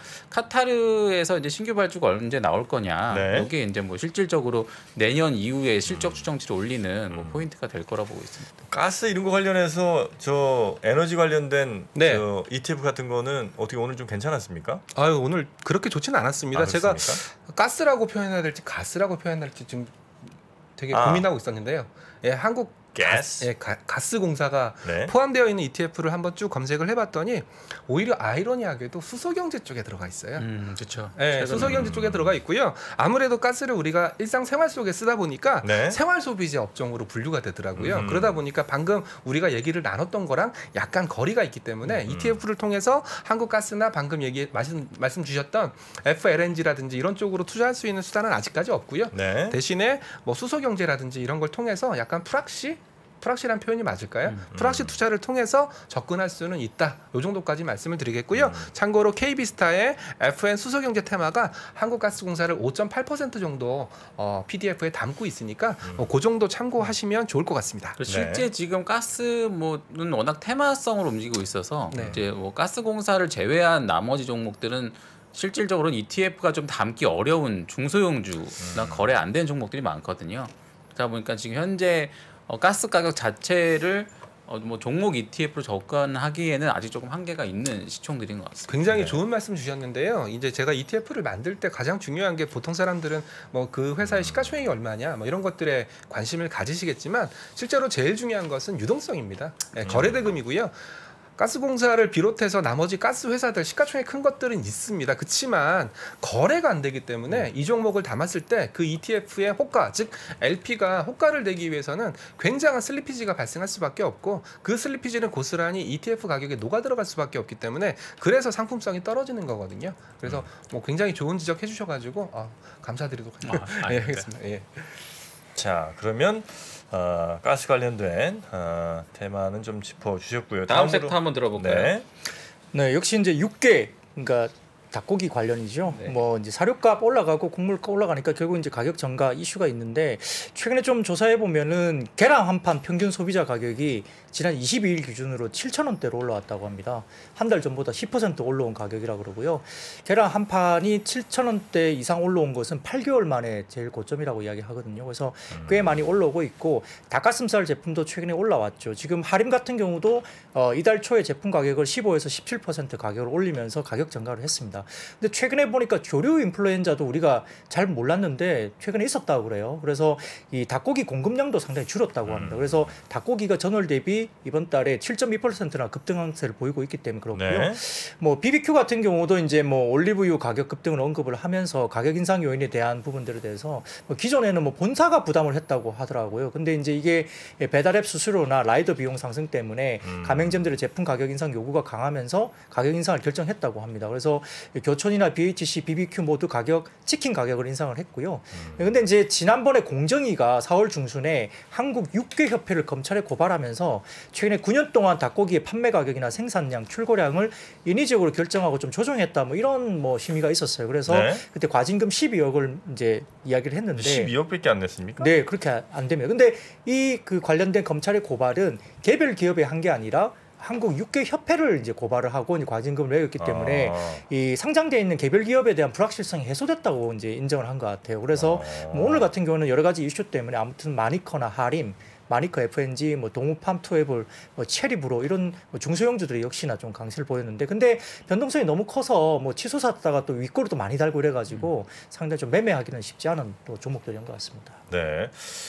카타르에서 이제 신규 발주가 언제 나올 거냐 네. 이게 이제 뭐 실질적으로 내년 이후에 실적 추정치를 올리는 뭐 포인트가 될 거라 보고 있습니다. 가스 이런 거 관련해서 저 에너지 관련된 네. 저 ETF 같은 거는 어떻게 오늘 좀 괜찮았습니까? 아유 오늘 그렇게 좋지는 않았습니다. 제가 그렇습니까? 가스라고 표현해야 될지 가스라고 표현해야 될지 지금 되게 아. 고민하고 있었는데요. 예, 한국 가스. 가스공사가 네. 포함되어 있는 ETF를 한번 쭉 검색을 해봤더니 오히려 아이러니하게도 수소경제 쪽에 들어가 있어요. 그렇죠. 네, 수소경제 쪽에 들어가 있고요. 아무래도 가스를 우리가 일상생활 속에 쓰다 보니까 네. 생활소비재 업종으로 분류가 되더라고요. 그러다 보니까 방금 우리가 얘기를 나눴던 거랑 약간 거리가 있기 때문에 ETF를 통해서 한국가스나 방금 말씀 주셨던 FLNG라든지 이런 쪽으로 투자할 수 있는 수단은 아직까지 없고요. 네. 대신에 뭐 수소경제라든지 이런 걸 통해서 약간 프락시란 표현이 맞을까요? 프락시 투자를 통해서 접근할 수는 있다. 이 정도까지 말씀을 드리겠고요. 참고로 KB스타의 FN 수소경제 테마가 한국가스공사를 5.8% 정도 PDF에 담고 있으니까 그 정도 참고하시면 좋을 것 같습니다. 그리고 실제 지금 가스는 워낙 테마성으로 움직이고 있어서 네. 이제 뭐 가스공사를 제외한 나머지 종목들은 실질적으로는 ETF가 좀 담기 어려운 중소형주나 거래 안 되는 종목들이 많거든요. 그러다 보니까 지금 현재 가스 가격 자체를 뭐 종목 ETF로 접근하기에는 아직 조금 한계가 있는 시총들인 것 같습니다. 굉장히 좋은 말씀 주셨는데요. 이제 제가 ETF를 만들 때 가장 중요한 게 보통 사람들은 뭐 그 회사의 시가총액이 얼마냐 뭐 이런 것들에 관심을 가지시겠지만 실제로 제일 중요한 것은 유동성입니다. 네, 거래대금이고요. 가스공사를 비롯해서 나머지 가스 회사들 시가총액 큰 것들은 있습니다. 그렇지만 거래가 안 되기 때문에 이 종목을 담았을 때 그 ETF의 호가, 즉 LP가 호가를 내기 위해서는 굉장한 슬리피지가 발생할 수밖에 없고 그 슬리피지는 고스란히 ETF 가격에 녹아 들어갈 수밖에 없기 때문에 그래서 상품성이 떨어지는 거거든요. 그래서 뭐 굉장히 좋은 지적해 주셔가지고 감사드리도록 하겠습니다. 예, 알겠습니다. 예. 자 그러면 가스 관련된 테마는 좀 짚어주셨고요. 다음 다음으로- 섹터 한번 들어볼까요? 네. 네, 역시 이제 육개 그러니까 닭고기 관련이죠. 네. 뭐 이제 사료값 올라가고 국물값 올라가니까 결국 이제 가격 전가 이슈가 있는데 최근에 좀 조사해 보면은 계란 한 판 평균 소비자 가격이 지난 22일 기준으로 7,000원대로 올라왔다고 합니다. 한 달 전보다 10% 올라온 가격이라고 그러고요. 계란 한 판이 7,000원대 이상 올라온 것은 8개월 만에 제일 고점이라고 이야기하거든요. 그래서 꽤 많이 올라오고 있고 닭가슴살 제품도 최근에 올라왔죠. 지금 하림 같은 경우도 이달 초에 제품 가격을 15에서 17% 가격을 올리면서 가격 전가를 했습니다. 근데 최근에 보니까 조류 인플루엔자도 우리가 잘 몰랐는데 최근에 있었다고 그래요. 그래서 이 닭고기 공급량도 상당히 줄었다고 합니다. 그래서 닭고기가 전월 대비 이번 달에 7.2%나 급등항세를 보이고 있기 때문에 그렇고요. 네. 뭐 BBQ 같은 경우도 이제 뭐 올리브유 가격 급등을 언급을 하면서 가격 인상 요인에 대한 부분들에 대해서 뭐 기존에는 뭐 본사가 부담을 했다고 하더라고요. 근데 이제 이게 배달앱 수수료나 라이더 비용 상승 때문에 가맹점들의 제품 가격 인상 요구가 강하면서 가격 인상을 결정했다고 합니다. 그래서 교촌이나 BHC, BBQ 모두 치킨 가격을 인상을 했고요. 근데 이제 지난번에 공정위가 4월 중순에 한국 육개협회를 검찰에 고발하면서 최근에 9년 동안 닭고기의 판매 가격이나 생산량, 출고량을 인위적으로 결정하고 좀 조정했다 뭐 이런 뭐 심의가 있었어요. 그래서 네. 그때 과징금 12억을 이제 이야기를 했는데 12억밖에 안 냈습니까? 네, 그렇게 안 됩니다. 근데 이 그 관련된 검찰의 고발은 개별 기업에 한 게 아니라 한국 육개 협회를 이제 고발을 하고 이제 과징금을 매겼기 때문에 이 상장되어 있는 개별 기업에 대한 불확실성이 해소됐다고 이제 인정을 한 것 같아요. 그래서 뭐 오늘 같은 경우는 여러 가지 이슈 때문에 아무튼 마니커나 하림 마니커 FNG, 뭐 동우팜 투에블, 뭐 체리브로 이런 뭐 중소형주들이 역시나 좀 강세를 보였는데 근데 변동성이 너무 커서 뭐 치솟 샀다가 또 윗꼬리도 많이 달고 이래가지고 상당히 좀 매매하기는 쉽지 않은 또 종목들인 것 같습니다. 네.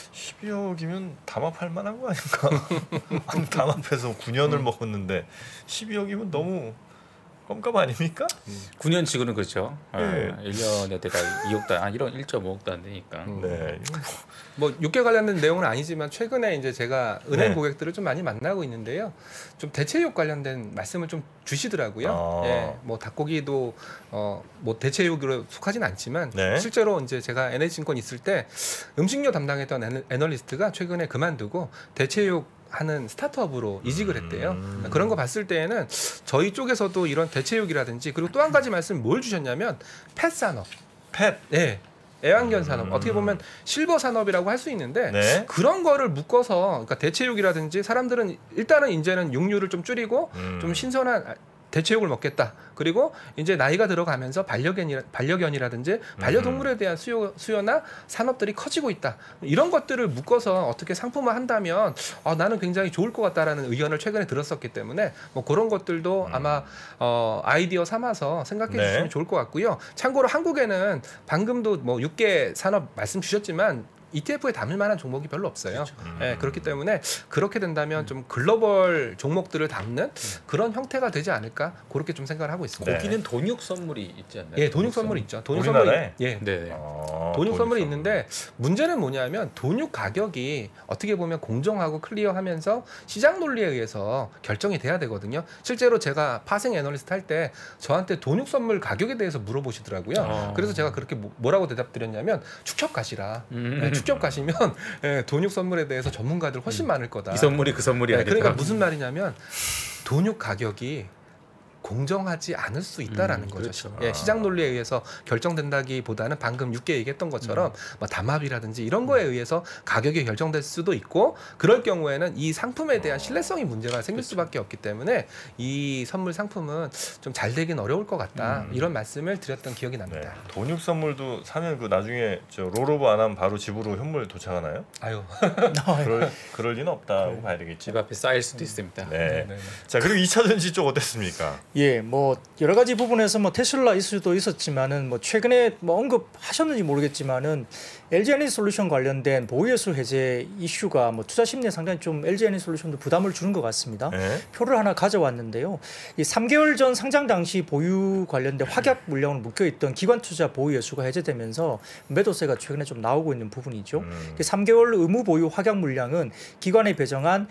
12억이면 담합할 만한 거 아닌가? 아니, 담합해서 9년을 먹었는데 12억이면 너무 껌값 아닙니까? 9년 치고는 그렇죠. 네. 1년에 대가 2억 단, 이런 1.5억도 안 되니까. 네. 뭐 육계 관련된 내용은 아니지만 최근에 이제 제가 은행 네. 고객들을 좀 많이 만나고 있는데요. 좀 대체육 관련된 말씀을 좀 주시더라고요. 아. 예, 뭐 닭고기도 뭐 대체육으로 속하진 않지만 네. 실제로 이제 제가 NH증권 있을 때 음식료 담당했던 애널리스트가 최근에 그만두고 대체육 하는 스타트업으로 이직을 했대요. 그런 거 봤을 때에는 저희 쪽에서도 이런 대체육이라든지 그리고 또 한 가지 말씀 뭘 주셨냐면 펫 산업. 펫. 네. 애완견 산업. 어떻게 보면 실버 산업이라고 할 수 있는데 네. 그런 거를 묶어서 그러니까 대체육이라든지 사람들은 일단은 이제는 육류를 좀 줄이고 좀 신선한 대체육을 먹겠다. 그리고 이제 나이가 들어가면서 반려견이라든지 반려동물에 대한 수요나 산업들이 커지고 있다. 이런 것들을 묶어서 어떻게 상품화 한다면 나는 굉장히 좋을 것 같다라는 의견을 최근에 들었었기 때문에 뭐 그런 것들도 아마 아이디어 삼아서 생각해 네. 주시면 좋을 것 같고요. 참고로 한국에는 방금도 뭐 6개 산업 말씀 주셨지만 ETF에 담을 만한 종목이 별로 없어요. 예, 그렇기 때문에 그렇게 된다면 좀 글로벌 종목들을 담는 그런 형태가 되지 않을까 그렇게 좀 생각을 하고 있습니다. 네. 고기는 돈육 선물이 있지 않나요? 예, 돈육 선물이 있죠. 돈육 우리나라에? 선물이 네. 돈육 선물이 있는데 문제는 뭐냐면 돈육 가격이 어떻게 보면 공정하고 클리어하면서 시장 논리에 의해서 결정이 돼야 되거든요. 실제로 제가 파생 애널리스트 할 때 저한테 돈육 선물 가격에 대해서 물어보시더라고요. 그래서 제가 그렇게 뭐라고 대답드렸냐면 축협 가시라. 네, 축협 가시면 돈육 선물에 대해서 전문가들 훨씬 많을 거다. 이 선물이 그 선물이 아니다. 그러니까 무슨 말이냐면 돈육 가격이 공정하지 않을 수 있다라는 거죠. 그렇죠. 예, 시장 논리에 의해서 결정된다기보다는 방금 6개 얘기했던 것처럼 뭐 담합이라든지 이런 거에 의해서 가격이 결정될 수도 있고 그럴 경우에는 이 상품에 대한 신뢰성이 문제가 생길 수밖에 없기 때문에 이 선물 상품은 좀 잘 되긴 어려울 것 같다. 이런 말씀을 드렸던 기억이 네. 납니다. 돈육 선물도 사면 그 나중에 저 롤오버 안 하면 바로 집으로 현물 도착하나요? 아유. 그럴 리는 없다고 봐야 되겠지. 집 앞에 쌓일 수도 있습니다. 네. 네. 자, 그리고 2차 전지 쪽 어땠습니까? 예, 뭐 여러 가지 부분에서 뭐 테슬라 이슈도 있었지만은 뭐 최근에 뭐 언급하셨는지 모르겠지만은 LG에너지솔루션 관련된 보유예수 해제 이슈가 뭐 투자 심리에 상당히 좀 LG에너지솔루션도 부담을 주는 것 같습니다. 네. 표를 하나 가져왔는데요. 이 3개월 전 상장 당시 보유 관련된 확약 물량으로 묶여 있던 기관 투자 보유 예수가 해제되면서 매도세가 최근에 좀 나오고 있는 부분이죠. 3개월 의무 보유 확약 물량은 기관에 배정한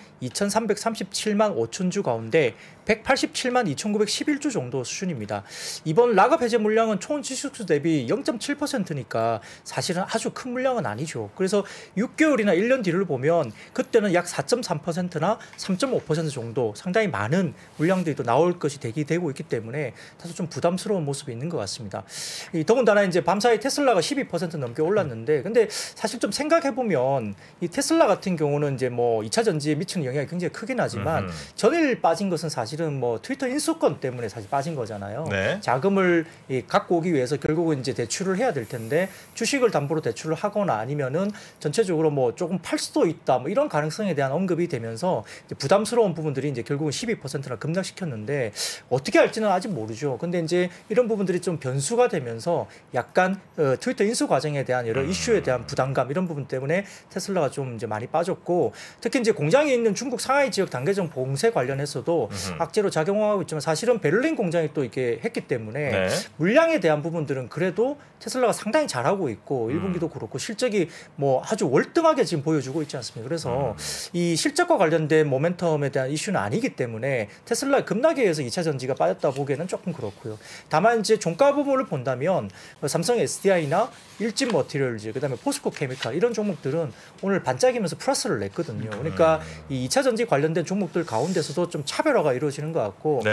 2,337만 5천 주 가운데 187만 2,911주 정도 수준입니다. 이번 락업 해제 물량은 총 지수수 대비 0.7%니까 사실은 아주 큰 물량은 아니죠. 그래서 6개월이나 1년 뒤를 보면 그때는 약 4.3%나 3.5% 정도 상당히 많은 물량들이 또 나올 것이 대기되고 있기 때문에 다소 좀 부담스러운 모습이 있는 것 같습니다. 더군다나 이제 밤사이 테슬라가 12% 넘게 올랐는데 근데 사실 좀 생각해 보면 이 테슬라 같은 경우는 이제 뭐 2차 전지에 미치는 영향이 굉장히 크긴 하지만 전일 빠진 것은 사실은 뭐 트위터 인수권 때문에 사실 빠진 거잖아요. 네. 자금을 갖고 오기 위해서 결국은 이제 대출을 해야 될 텐데 주식을 담보로 대출을 하거나 아니면은 전체적으로 뭐 조금 팔 수도 있다 뭐 이런 가능성에 대한 언급이 되면서 이제 부담스러운 부분들이 이제 결국은 12%나 급락시켰는데 어떻게 할지는 아직 모르죠. 근데 이제 이런 부분들이 좀 변수가 되면서 약간 트위터 인수 과정에 대한 여러 이슈에 대한 부담감 이런 부분 때문에 테슬라가 좀 이제 많이 빠졌고 특히 이제 공장이 있는 중국 상하이 지역 단계적 봉쇄 관련해서도 악재로 작용하고 있지만 사실은 베를린 공장이 또 이렇게 했기 때문에 네. 물량에 대한 부분들은 그래도 테슬라가 상당히 잘하고 있고 1분기도 그렇고 실적이 뭐 아주 월등하게 지금 보여주고 있지 않습니까? 그래서 이 실적과 관련된 모멘텀에 대한 이슈는 아니기 때문에 테슬라의 급락에 의해서 2차 전지가 빠졌다 보기에는 조금 그렇고요. 다만 이제 종가 부분을 본다면 삼성 SDI나 일진 머티리얼즈 그다음에 포스코 케미칼 이런 종목들은 오늘 반짝이면서 플러스를 냈거든요. 그러니까 이 2차 전지 관련된 종목들 가운데서도 좀 차별화가 이루어지는 것 같고 네. 특히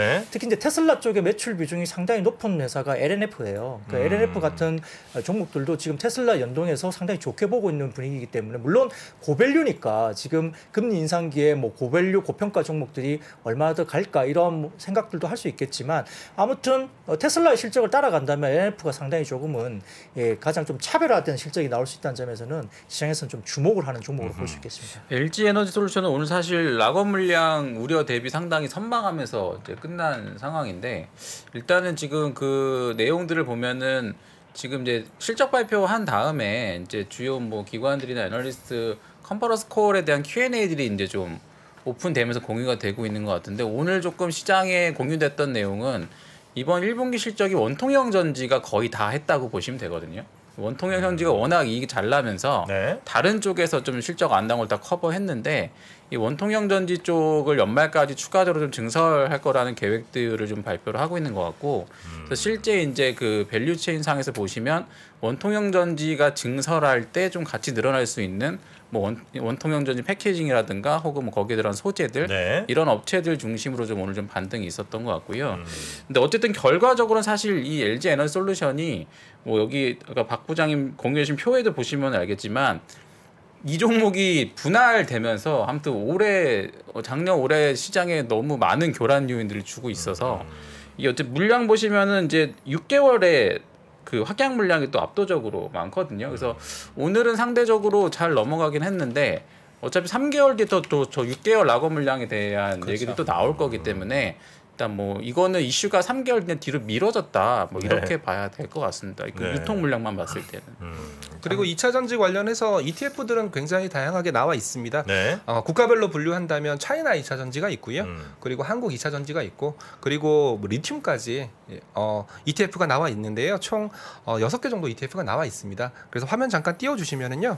이제 테슬라 쪽의 매출 비중이 상당히 높은 회사가 LNF예요. 그 LNF 같은 종목들도 지금 테슬라 연동해서 상당히 좋게 보고 있는 분위기이기 때문에 물론 고밸류니까 지금 금리 인상기에 뭐 고밸류 고평가 종목들이 얼마나 더 갈까 이런 생각들도 할 수 있겠지만 아무튼 테슬라의 실적을 따라간다면 LNF가 상당히 조금은 가장 좀 차별화된 실적이 나올 수 있다는 점에서는 시장에서는 좀 주목을 하는 종목으로 볼 수 있겠습니다. LG 에너지 솔루션은 오늘 사실 락업 물량 우려 대비 상당히 선방하면서 이제 끝난 상황인데 일단은 지금 그 내용들을 보면은 지금 이제 실적 발표한 다음에 이제 주요 뭐 기관들이나 애널리스트 컨퍼런스 콜에 대한 Q&A들이 이제 좀 오픈되면서 공유가 되고 있는 것 같은데 오늘 조금 시장에 공유됐던 내용은 이번 1분기 실적이 원통형 전지가 거의 다 했다고 보시면 되거든요. 원통형 전지가 워낙 이익이 잘 나면서 네. 다른 쪽에서 좀 실적 안 나온 걸 다 커버했는데 이 원통형 전지 쪽을 연말까지 추가적으로 좀 증설할 거라는 계획들을 좀 발표를 하고 있는 것 같고 그래서 실제 이제 그 밸류체인 상에서 보시면 원통형 전지가 증설할 때 좀 같이 늘어날 수 있는 뭐 원통형 전지 패키징이라든가 혹은 뭐 거기에 들어간 소재들 네. 이런 업체들 중심으로 좀 오늘 좀 반등이 있었던 것 같고요. 근데 어쨌든 결과적으로는 사실 이 LG 에너지 솔루션이 뭐 여기 그러니까 박 부장님 공유해 주신 표에도 보시면 알겠지만 이 종목이 분할되면서 아무튼 작년 올해 시장에 너무 많은 교란 요인들을 주고 있어서 이 어쨌든 물량 보시면은 이제 6개월에 그 확약 물량이 또 압도적으로 많거든요. 그래서 오늘은 상대적으로 잘 넘어가긴 했는데 어차피 3개월 뒤에 또 저 6개월 락업 물량에 대한 그렇죠. 얘기도 또 나올 거기 때문에 일단 뭐 이거는 이슈가 3개월 뒤에 뒤로 미뤄졌다 뭐 이렇게 네. 봐야 될 것 같습니다. 그 네. 유통 물량만 봤을 때는. 그리고 2차 전지 관련해서 ETF들은 굉장히 다양하게 나와 있습니다. 네. 국가별로 분류한다면 차이나 2차 전지가 있고요. 그리고 한국 2차 전지가 있고 그리고 뭐 리튬까지 ETF가 나와 있는데요. 총 6개 정도 ETF가 나와 있습니다. 그래서 화면 잠깐 띄워주시면은요.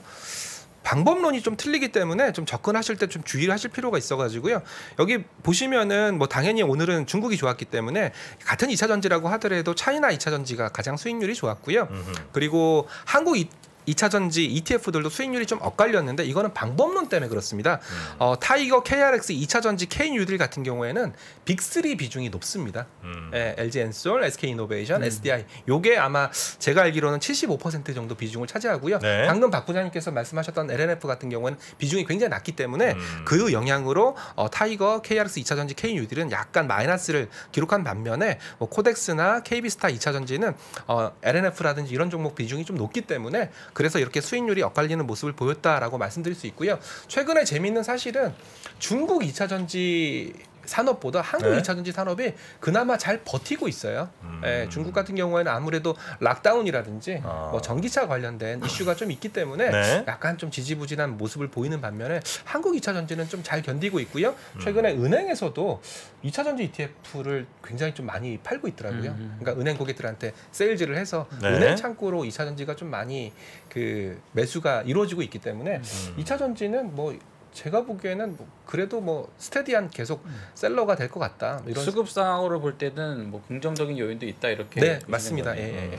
방법론이 좀 틀리기 때문에 좀 접근하실 때 좀 주의를 하실 필요가 있어가지고요. 여기 보시면은 뭐 당연히 오늘은 중국이 좋았기 때문에 같은 2차 전지라고 하더라도 차이나 2차 전지가 가장 수익률이 좋았고요. 그리고 한국 2차 전지 ETF들도 수익률이 좀 엇갈렸는데 이거는 방법론 때문에 그렇습니다. 타이거, KRX, 2차 전지 K뉴딜 같은 경우에는 빅3 비중이 높습니다. LG 엔솔, SK이노베이션, SDI 요게 아마 제가 알기로는 75% 정도 비중을 차지하고요. 네. 방금 박 부장님께서 말씀하셨던 LNF 같은 경우는 비중이 굉장히 낮기 때문에 그 영향으로 타이거, KRX, 2차 전지 K뉴딜은 약간 마이너스를 기록한 반면에 뭐 코덱스나 KB스타 2차 전지는 LNF라든지 이런 종목 비중이 좀 높기 때문에 그래서 이렇게 수익률이 엇갈리는 모습을 보였다라고 말씀드릴 수 있고요. 최근에 재미있는 사실은 중국 2차 전지 산업보다 한국 네. 2차 전지 산업이 그나마 잘 버티고 있어요. 중국 같은 경우에는 아무래도 락다운이라든지 뭐 전기차 관련된 이슈가 좀 있기 때문에 네. 약간 좀 지지부진한 모습을 보이는 반면에 한국 2차 전지는 좀 잘 견디고 있고요. 최근에 은행에서도 2차 전지 ETF를 굉장히 좀 많이 팔고 있더라고요. 그러니까 은행 고객들한테 세일즈를 해서 네. 은행 창구로 2차 전지가 좀 많이 그 매수가 이루어지고 있기 때문에 2차 전지는 뭐 제가 보기에는 뭐 그래도 뭐 스테디한 계속 셀러가 될 것 같다. 이런 수급 상황으로 볼 때는 뭐 긍정적인 요인도 있다 이렇게 네 보시는 맞습니다. 거네요. 예.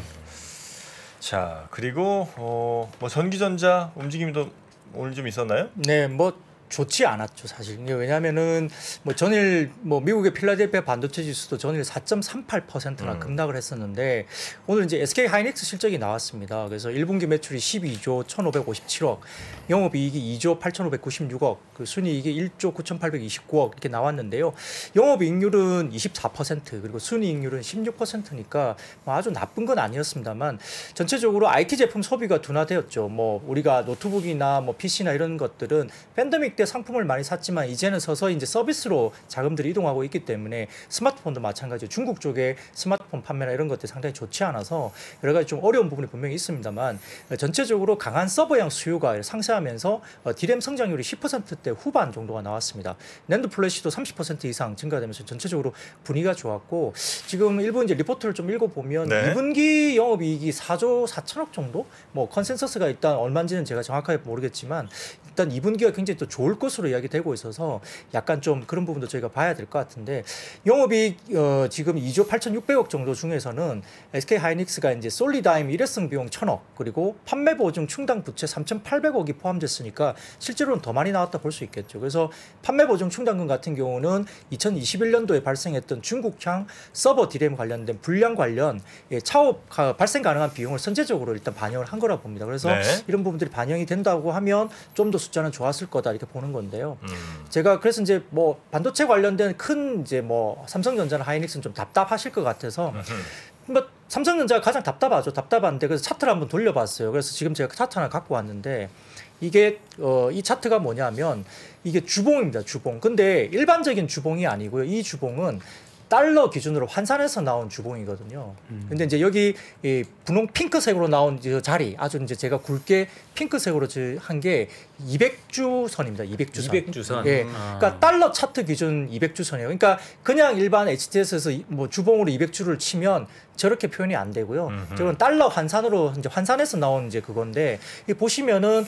자, 그리고 뭐 전기전자 움직임도 오늘 좀 있었나요? 네, 뭐 좋지 않았죠 사실. 왜냐하면은 뭐 전일 뭐 미국의 필라델피아 반도체 지수도 전일 4.38%나 급락을 했었는데 오늘 이제 SK 하이닉스 실적이 나왔습니다. 그래서 1분기 매출이 12조 1,557억, 영업이익이 2조 8,596억, 그 순이익이 1조 9,829억 이렇게 나왔는데요. 영업이익률은 24% 그리고 순이익률은 16%니까 뭐 아주 나쁜 건 아니었습니다만 전체적으로 IT 제품 소비가 둔화되었죠. 뭐 우리가 노트북이나 뭐 PC나 이런 것들은 팬데믹 때 상품을 많이 샀지만 이제는 서서히 이제 서비스로 자금들이 이동하고 있기 때문에 스마트폰도 마찬가지로 중국 쪽에 스마트폰 판매나 이런 것들이 상당히 좋지 않아서 여러 가지 좀 어려운 부분이 분명히 있습니다만 전체적으로 강한 서버형 수요가 상쇄하면서 D램 성장률이 10%대 후반 정도가 나왔습니다. 낸드 플래시도 30% 이상 증가되면서 전체적으로 분위기가 좋았고 지금 일부 이제 리포트를 좀 읽어보면 네. 2분기 영업이익이 4조 4천억 정도? 뭐 컨센서스가 일단 얼마인지는 제가 정확하게 모르겠지만 일단 2분기가 굉장히 또 좋은 좋을 것으로 이야기되고 있어서 약간 좀 그런 부분도 저희가 봐야 될 것 같은데 영업이익 지금 2조 8,600억 정도 중에서는 SK 하이닉스가 이제 솔리다임 일회성 비용 1,000억 그리고 판매 보증 충당 부채 3,800억이 포함됐으니까 실제로는 더 많이 나왔다 볼 수 있겠죠. 그래서 판매 보증 충당금 같은 경우는 2021년도에 발생했던 중국향 서버 디램 관련된 불량 관련 차업 발생 가능한 비용을 선제적으로 일단 반영을 한 거라 봅니다. 그래서 네. 이런 부분들이 반영이 된다고 하면 좀 더 숫자는 좋았을 거다 이렇게 보는 건데요. 제가 그래서 이제 뭐 반도체 관련된 큰 이제 뭐 삼성전자나 하이닉스는 좀 답답하실 것 같아서 뭐 삼성전자가 가장 답답하죠. 답답한데 그래서 차트를 한번 돌려봤어요. 그래서 지금 제가 차트 하나 갖고 왔는데 이게 이 차트가 뭐냐면 이게 주봉입니다. 주봉. 근데 일반적인 주봉이 아니고요. 이 주봉은 달러 기준으로 환산해서 나온 주봉이거든요. 근데 이제 여기 이 분홍 핑크색으로 나온 이 자리 아주 이제 제가 굵게 핑크색으로 한 게 200주 선입니다. 200주 선. 200주 선. 예. 그러니까 달러 차트 기준 200주 선이에요. 그러니까 그냥 일반 HTS에서 뭐 주봉으로 200주를 치면 저렇게 표현이 안 되고요. 저건 달러 환산으로 이제 환산해서 나온 이제 그건데 이 보시면은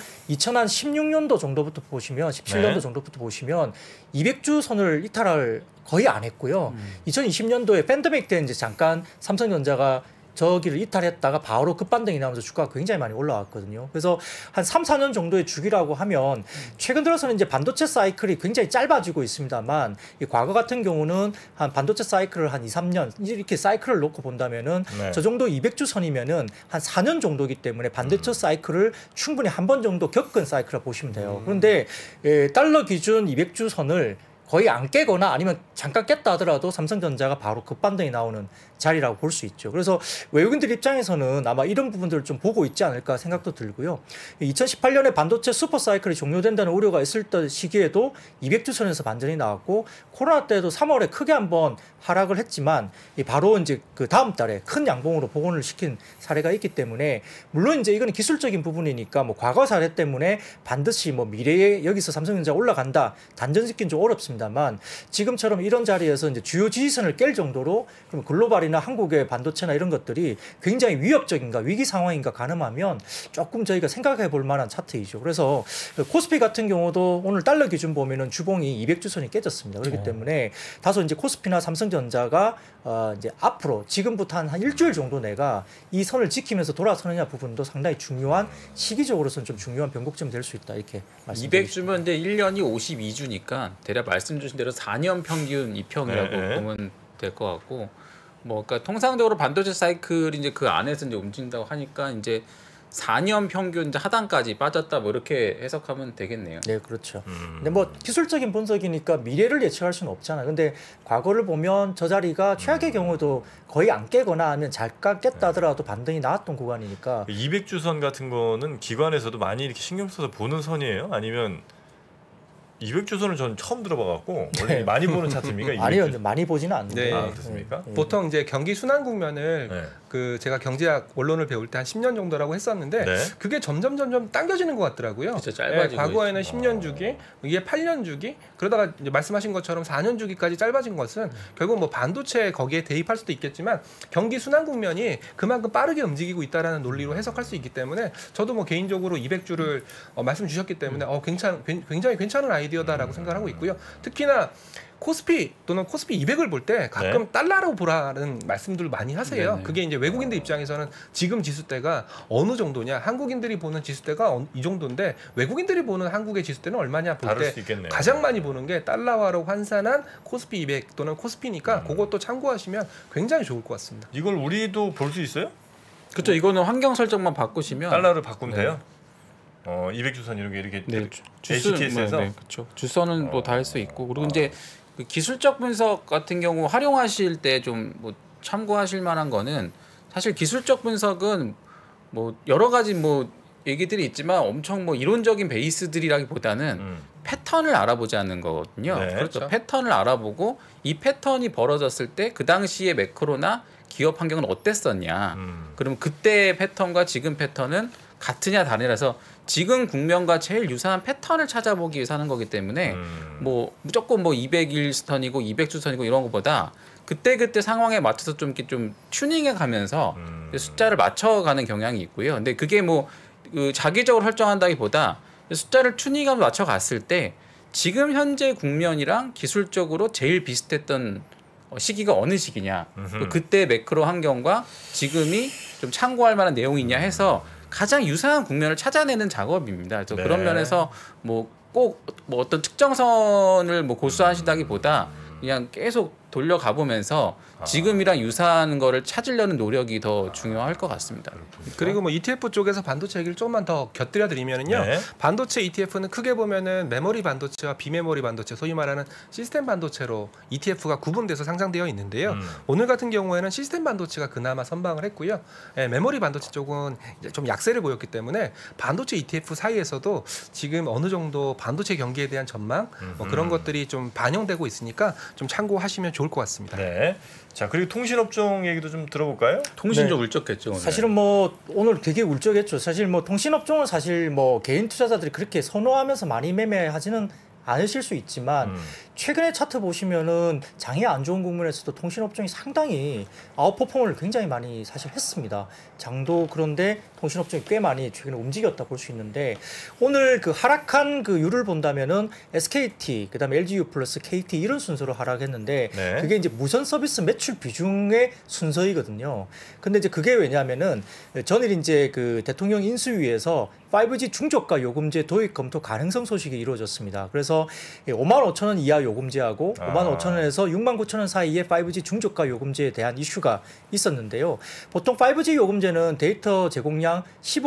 2016년도 정도부터 보시면 17년도 네. 정도부터 보시면 200주 선을 이탈을 거의 안 했고요. 2020년도에 팬데믹 때 이제 잠깐 삼성전자가 저기를 이탈했다가 바로 급반등이 나오면서 주가가 굉장히 많이 올라왔거든요. 그래서 한 3, 4년 정도의 주기라고 하면 최근 들어서는 이제 반도체 사이클이 굉장히 짧아지고 있습니다만 이 과거 같은 경우는 한 반도체 사이클을 한 2, 3년 이렇게 사이클을 놓고 본다면은 네. 저 정도 200주 선이면은 한 4년 정도이기 때문에 반도체 사이클을 충분히 한 번 정도 겪은 사이클이라고 보시면 돼요. 그런데 달러 기준 200주 선을 거의 안 깨거나 아니면 잠깐 깼다 하더라도 삼성전자가 바로 급반등이 나오는 자리라고 볼 수 있죠. 그래서 외국인들 입장에서는 아마 이런 부분들을 좀 보고 있지 않을까 생각도 들고요. 2018년에 반도체 슈퍼 사이클이 종료된다는 우려가 있을 때 시기에도 200주 선에서 반전이 나왔고 코로나 때도 3월에 크게 한번 하락을 했지만 바로 이제 그 다음 달에 큰 양봉으로 복원을 시킨 사례가 있기 때문에 물론 이제 이건 기술적인 부분이니까 뭐 과거 사례 때문에 반드시 뭐 미래에 여기서 삼성전자 올라간다 단정짓기는 좀 어렵습니다만 지금처럼 이런 자리에서 이제 주요 지지선을 깰 정도로 그럼 글로벌이나 한국의 반도체나 이런 것들이 굉장히 위협적인가 위기 상황인가 가늠하면 조금 저희가 생각해 볼 만한 차트이죠. 그래서 코스피 같은 경우도 오늘 달러 기준 보면은 주봉이 200주선이 깨졌습니다. 그렇기 때문에 다소 이제 코스피나 삼성전자가 이제 앞으로 지금부터 한 일주일 정도 내가 이 선을 지키면서 돌아서느냐 부분도 상당히 중요한 시기적으로서는 좀 중요한 변곡점이 될 수 있다 이렇게 말씀드리겠습니다. 200주면 이제 1년이 52주니까 대략 말씀 주신 대로 4년 평균 2평이라고 네. 보면 될 것 같고 뭐 그러니까 통상적으로 반도체 사이클이 이제 그 안에서 이제 움직인다고 하니까 이제 4년 평균 이제 하단까지 빠졌다 뭐 이렇게 해석하면 되겠네요. 네, 그렇죠. 근데 뭐 기술적인 분석이니까 미래를 예측할 수는 없잖아요. 근데 과거를 보면 저 자리가 최악의 경우도 거의 안 깨거나 하면 잠깐 깼다 하더라도 반등이 나왔던 구간이니까 200주선 같은 거는 기관에서도 많이 이렇게 신경 써서 보는 선이에요? 아니면 200주선을 저는 처음 들어봐갖고 원래 많이 보는 차트입니까? 200주? 아니요, 근데 많이 보지는 않는데. 네. 아, 그렇습니까? 보통 이제 경기 순환 국면을 네. 그 제가 경제학 원론을 배울 때 한 10년 정도라고 했었는데 네. 그게 점점 당겨지는 것 같더라고요. 진짜 짧아지고 과거에는 있죠. 10년 주기, 이게 8년 주기, 그러다가 이제 말씀하신 것처럼 4년 주기까지 짧아진 것은 결국 뭐 반도체 거기에 대입할 수도 있겠지만 경기 순환 국면이 그만큼 빠르게 움직이고 있다라는 논리로 해석할 수 있기 때문에 저도 뭐 개인적으로 200주를 말씀 주셨기 때문에 굉장히 괜찮은 아이디어다라고 생각하고 있고요. 특히나 코스피 또는 코스피 200을 볼 때 가끔 네. 달러로 보라는 말씀들 많이 하세요. 네네. 그게 이제 외국인들 입장에서는 지금 지수대가 어느 정도냐, 한국인들이 보는 지수대가 이 정도인데 외국인들이 보는 한국의 지수대는 얼마냐 볼 다를 때 수 있겠네요. 가장 많이 보는 게 달러화로 환산한 코스피 200 또는 코스피니까 그것도 참고하시면 굉장히 좋을 것 같습니다. 이걸 우리도 볼 수 있어요? 그렇죠. 이거는 환경 설정만 바꾸시면 달러를 바꾸면 네. 돼요? 200주선 이렇게 네, HTS에서 네, 그렇죠. 주선은 뭐 다 할 수 있고 그리고 이제 그 기술적 분석 같은 경우 활용하실 때 좀 뭐 참고하실 만한 거는 사실 기술적 분석은 뭐 여러 가지 뭐 얘기들이 있지만 엄청 뭐 이론적인 베이스들이라기보다는 패턴을 알아보자는 거거든요. 네, 그렇죠. 그렇죠. 패턴을 알아보고 이 패턴이 벌어졌을 때 그 당시의 매크로나 기업 환경은 어땠었냐. 그러면 그때의 패턴과 지금 패턴은 같으냐 다르냐라서 지금 국면과 제일 유사한 패턴을 찾아보기 위해서 하는 거기 때문에 뭐 무조건 뭐 200일선이고 200주선이고 이런 것보다 그때 상황에 맞춰서 좀 이렇게 좀 튜닝해 가면서 숫자를 맞춰가는 경향이 있고요. 근데 그게 뭐 그 자기적으로 설정한다기보다 숫자를 튜닝하면 맞춰갔을 때 지금 현재 국면이랑 기술적으로 제일 비슷했던 시기가 어느 시기냐, 또 그때 매크로 환경과 지금이 좀 참고할 만한 내용이냐 해서 가장 유사한 국면을 찾아내는 작업입니다. 그래서 네. 그런 면에서 뭐 꼭 뭐 어떤 특정선을 뭐 고수하시다기보다 그냥 계속 돌려가 보면서 지금이랑 유사한 거를 찾으려는 노력이 더 중요할 것 같습니다. 그리고 뭐 ETF 쪽에서 반도체 얘기를 조금만 더 곁들여 드리면은요. 네. 반도체 ETF는 크게 보면은 메모리 반도체와 비메모리 반도체, 소위 말하는 시스템 반도체로 ETF가 구분돼서 상장되어 있는데요. 오늘 같은 경우에는 시스템 반도체가 그나마 선방을 했고요. 예, 메모리 반도체 쪽은 이제 좀 약세를 보였기 때문에 반도체 ETF 사이에서도 지금 어느 정도 반도체 경기에 대한 전망 뭐 그런 것들이 좀 반영되고 있으니까 좀 참고하시면 좋을 것 같습니다. 네. 자, 그리고 통신업종 얘기도 좀 들어볼까요? 통신 네. 좀 울적했죠. 오늘. 사실은 뭐 오늘 되게 울적했죠. 사실 뭐 통신업종은 사실 뭐 개인 투자자들이 그렇게 선호하면서 많이 매매하지는 않으실 수 있지만 최근에 차트 보시면은 장이 안 좋은 국면에서도 통신업종이 상당히 아웃퍼폼을 굉장히 많이 사실 했습니다. 장도 그런데 통신업종이 꽤 많이 최근에 움직였다 볼 수 있는데 오늘 그 하락한 그 율을 본다면은 SKT 그다음에 LGU 플러스 KT 이런 순서로 하락했는데 네. 그게 이제 무선 서비스 매출 비중의 순서이거든요. 근데 이제 그게 왜냐하면은 전일 이제 그 대통령 인수위에서 5G 중저가 요금제 도입 검토 가능성 소식이 이루어졌습니다. 그래서 55,000원 이하 요금제하고 55,000원에서 69,000원 사이의 5G 중저가 요금제에 대한 이슈가 있었는데요. 보통 5G 요금제는 데이터 제공량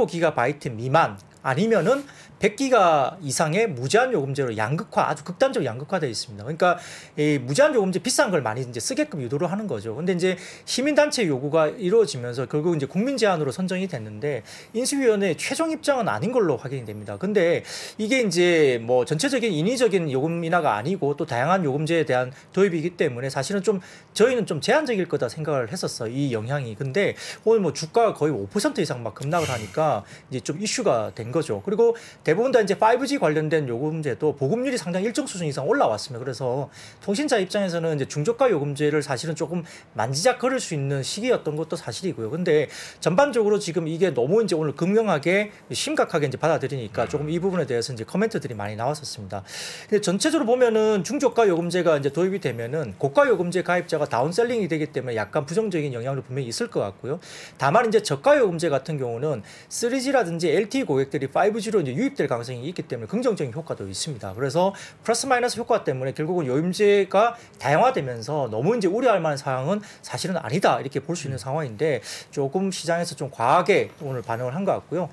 15GB 미만 아니면은 100기가 이상의 무제한 요금제로 양극화, 아주 극단적으로 양극화되어 있습니다. 그러니까 이 무제한 요금제 비싼 걸 많이 이제 쓰게끔 유도를 하는 거죠. 근데 이제 시민단체 요구가 이루어지면서 결국 이제 국민 제안으로 선정이 됐는데 인수위원회 최종 입장은 아닌 걸로 확인이 됩니다. 근데 이게 이제 뭐 전체적인 인위적인 요금 인하가 아니고 또 다양한 요금제에 대한 도입이기 때문에 사실은 좀 저희는 좀 제한적일 거다 생각을 했었어요. 이 영향이. 근데 오늘 뭐 주가가 거의 5% 이상 막 급락을 하니까 이제 좀 이슈가 된 거죠. 그리고 대부분 다 이제 5G 관련된 요금제도 보급률이 상당히 일정 수준 이상 올라왔습니다. 그래서 통신사 입장에서는 이제 중저가 요금제를 사실은 조금 만지작거릴 수 있는 시기였던 것도 사실이고요. 근데 전반적으로 지금 이게 너무 이제 오늘 극명하게 심각하게 이제 받아들이니까 조금 이 부분에 대해서 이제 코멘트들이 많이 나왔었습니다. 근데 전체적으로 보면은 중저가 요금제가 이제 도입이 되면은 고가 요금제 가입자가 다운셀링이 되기 때문에 약간 부정적인 영향도 분명히 있을 것 같고요. 다만 이제 저가 요금제 같은 경우는 3G라든지 LTE 고객들이 5G로 이제 유입될 가능성이 있기 때문에 긍정적인 효과도 있습니다. 그래서 플러스 마이너스 효과 때문에 결국은 요금제가 다양화되면서 너무 이제 우려할 만한 상황은 사실은 아니다 이렇게 볼 수 있는 상황인데 조금 시장에서 좀 과하게 오늘 반응을 한 것 같고요.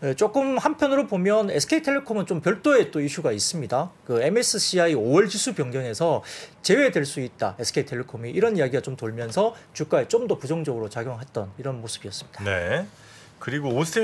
조금 한편으로 보면 SK텔레콤은 좀 별도의 또 이슈가 있습니다. 그 MSCI 5월 지수 변경에서 제외될 수 있다. SK텔레콤이 이런 이야기가 좀 돌면서 주가에 좀 더 부정적으로 작용했던 이런 모습이었습니다. 네. 그리고 오스템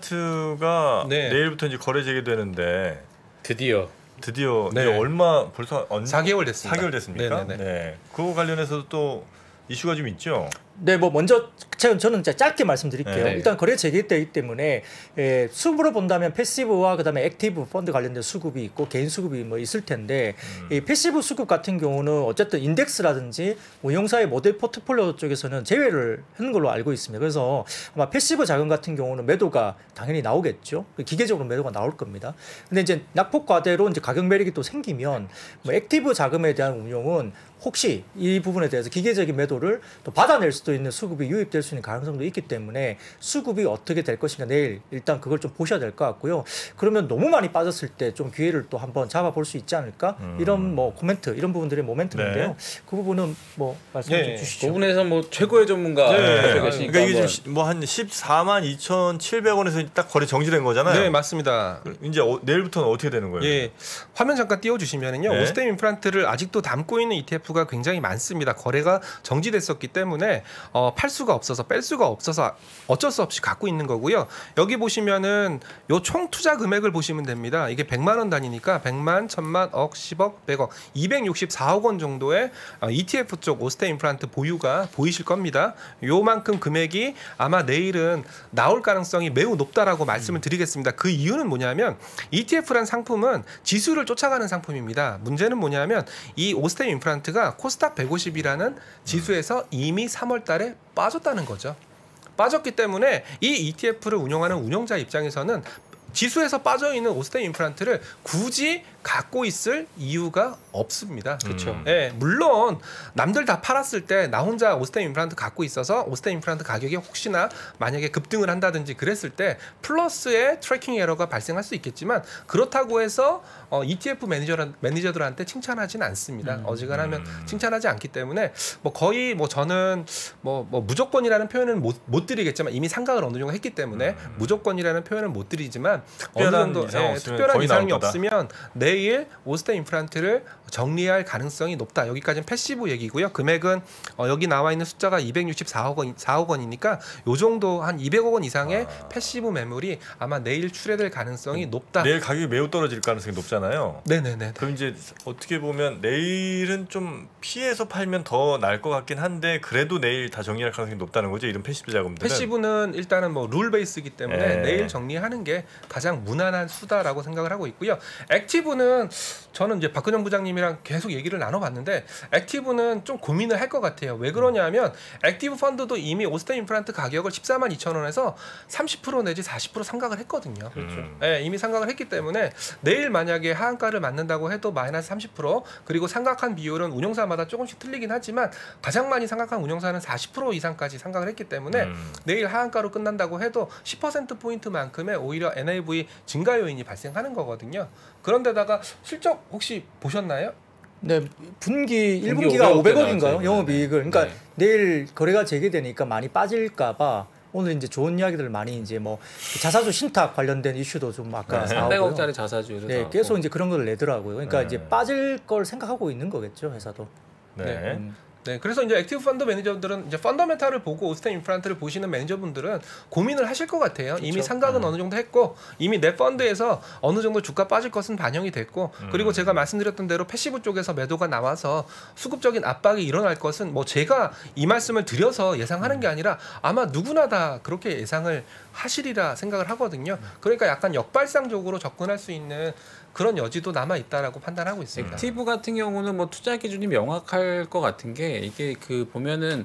임플란트가 네. 내일부터 이제 거래 재개되는데 드디어 이제 얼마 벌써 4개월 됐습니다. 4개월 됐습니까? 네네네. 네. 그거 관련해서도 또 이슈가 좀 있죠. 네, 뭐 먼저 저는 짧게 말씀드릴게요. 네. 일단 거래 재개되기 때문에 수급으로 본다면 패시브와 그다음에 액티브 펀드 관련된 수급이 있고 개인 수급이 뭐 있을 텐데 이 패시브 수급 같은 경우는 어쨌든 인덱스라든지 운용사의 모델 포트폴리오 쪽에서는 제외를 하는 걸로 알고 있습니다. 그래서 아마 패시브 자금 같은 경우는 매도가 당연히 나오겠죠. 기계적으로 매도가 나올 겁니다. 근데 이제 낙폭 과대로 이제 가격 매력이 또 생기면 뭐 액티브 자금에 대한 운용은 혹시 이 부분에 대해서 기계적인 매도를 또 받아낼 수도 있는 수급이 유입될 수 있는 가능성도 있기 때문에 수급이 어떻게 될 것인가 내일 일단 그걸 좀 보셔야 될 것 같고요. 그러면 너무 많이 빠졌을 때 좀 기회를 또 한번 잡아볼 수 있지 않을까? 이런 뭐 코멘트 이런 부분들의 모멘트인데요. 네. 그 부분은 뭐 말씀 좀 주시죠. 그 부분에서 뭐 최고의 전문가 네. 계시니까 그러니까 이게 한번. 지금 뭐 한 14만 2,700원에서 딱 거래 정지된 거잖아요. 네, 맞습니다. 이제 내일부터는 어떻게 되는 거예요? 예, 화면 잠깐 띄워주시면은요, 네. 오스템 임플란트를 아직도 담고 있는 ETF가 굉장히 많습니다. 거래가 정지됐었기 때문에 팔 수가 없어서 뺄 수가 없어서 어쩔 수 없이 갖고 있는 거고요. 여기 보시면은 요 총 투자 금액을 보시면 됩니다. 이게 100만 원 단위니까 100만, 1000만, 억, 10억, 100억, 264억 원 정도의 ETF 쪽 오스템 임플란트 보유가 보이실 겁니다. 요만큼 금액이 아마 내일은 나올 가능성이 매우 높다라고 말씀을 드리겠습니다. 그 이유는 뭐냐면 ETF란 상품은 지수를 쫓아가는 상품입니다. 문제는 뭐냐면 이 오스템 임플란트가 코스닥 150이라는 지수에서 이미 3월 달에 빠졌다는 거죠. 빠졌기 때문에 이 ETF를 운용하는 운용자 입장에서는 지수에서 빠져있는 오스템 임플란트를 굳이 갖고 있을 이유가 없습니다. 그렇죠. 예, 물론 남들 다 팔았을 때 나 혼자 오스템 임플란트 갖고 있어서 오스템 임플란트 가격이 혹시나 만약에 급등을 한다든지 그랬을 때 플러스의 트래킹 에러가 발생할 수 있겠지만 그렇다고 해서 ETF 매니저들한테 칭찬하지는 않습니다. 어지간하면 칭찬하지 않기 때문에 뭐 거의 뭐 저는 뭐 무조건이라는 표현은 못 드리겠지만 이미 상각을 어느 정도 했기 때문에 무조건이라는 표현을 못 드리지만 어느 정도 특별한 이상이 없으면 내일 오스템 임플란트를 정리할 가능성이 높다. 여기까지는 패시브 얘기고요. 금액은 여기 나와 있는 숫자가 264억 원이니까 요 정도 한 200억 원 이상의 패시브 매물이 아마 내일 출회될 가능성이 높다. 내일 가격이 매우 떨어질 가능성이 높잖아요. 네네네. 그럼 이제 어떻게 보면 내일은 좀 피해서 팔면 더 나을 것 같긴 한데 그래도 내일 다 정리할 가능성이 높다는 거죠. 이런 패시브 자금들은. 패시브는 일단은 뭐 룰 베이스이기 때문에 내일 정리하는 게 가장 무난한 수다라고 생각을 하고 있고요. 액티브는 저는 이제 박근영 부장님이랑 계속 얘기를 나눠봤는데 액티브는 좀 고민을 할 것 같아요. 왜 그러냐면 액티브 펀드도 이미 오스템 임플란트 가격을 142,000원에서 30% 내지 40% 상각을 했거든요. 그렇죠. 네, 이미 상각을 했기 때문에 내일 만약에 하한가를 맞는다고 해도 마이너스 30% 그리고 상각한 비율은 운용사마다 조금씩 틀리긴 하지만 가장 많이 상각한 운용사는 40% 이상까지 상각을 했기 때문에 내일 하한가로 끝난다고 해도 10%포인트만큼의 오히려 NAV 증가 요인이 발생하는 거거든요. 그런데다가 실적 혹시 보셨나요? 네, 분기 1분기가 500억인가요? 영업이익을. 그러니까 네. 내일 거래가 재개되니까 많이 빠질까봐 오늘 이제 좋은 이야기들 많이 이제 뭐 자사주 신탁 관련된 이슈도 좀 아까 나오고요. 300억짜리 자사주를 네, 계속 이제 그런 걸 내더라고요. 그러니까 이제 빠질 걸 생각하고 있는 거겠죠, 회사도. 네. 네, 그래서 이제 액티브 펀드 매니저들은 이제 펀더멘탈을 보고 오스템 임플란트를 보시는 매니저분들은 고민을 하실 것 같아요. 그렇죠. 이미 상각은 어느 정도 했고 이미 내 펀드에서 어느 정도 주가 빠질 것은 반영이 됐고 그리고 제가 말씀드렸던 대로 패시브 쪽에서 매도가 나와서 수급적인 압박이 일어날 것은 뭐 제가 이 말씀을 드려서 예상하는 게 아니라 아마 누구나 다 그렇게 예상을 하시리라 생각을 하거든요. 그러니까 약간 역발상적으로 접근할 수 있는 그런 여지도 남아 있다라고 판단하고 있습니다. 액티브 같은 경우는 뭐 투자 기준이 명확할 것 같은 게 이게 그 보면은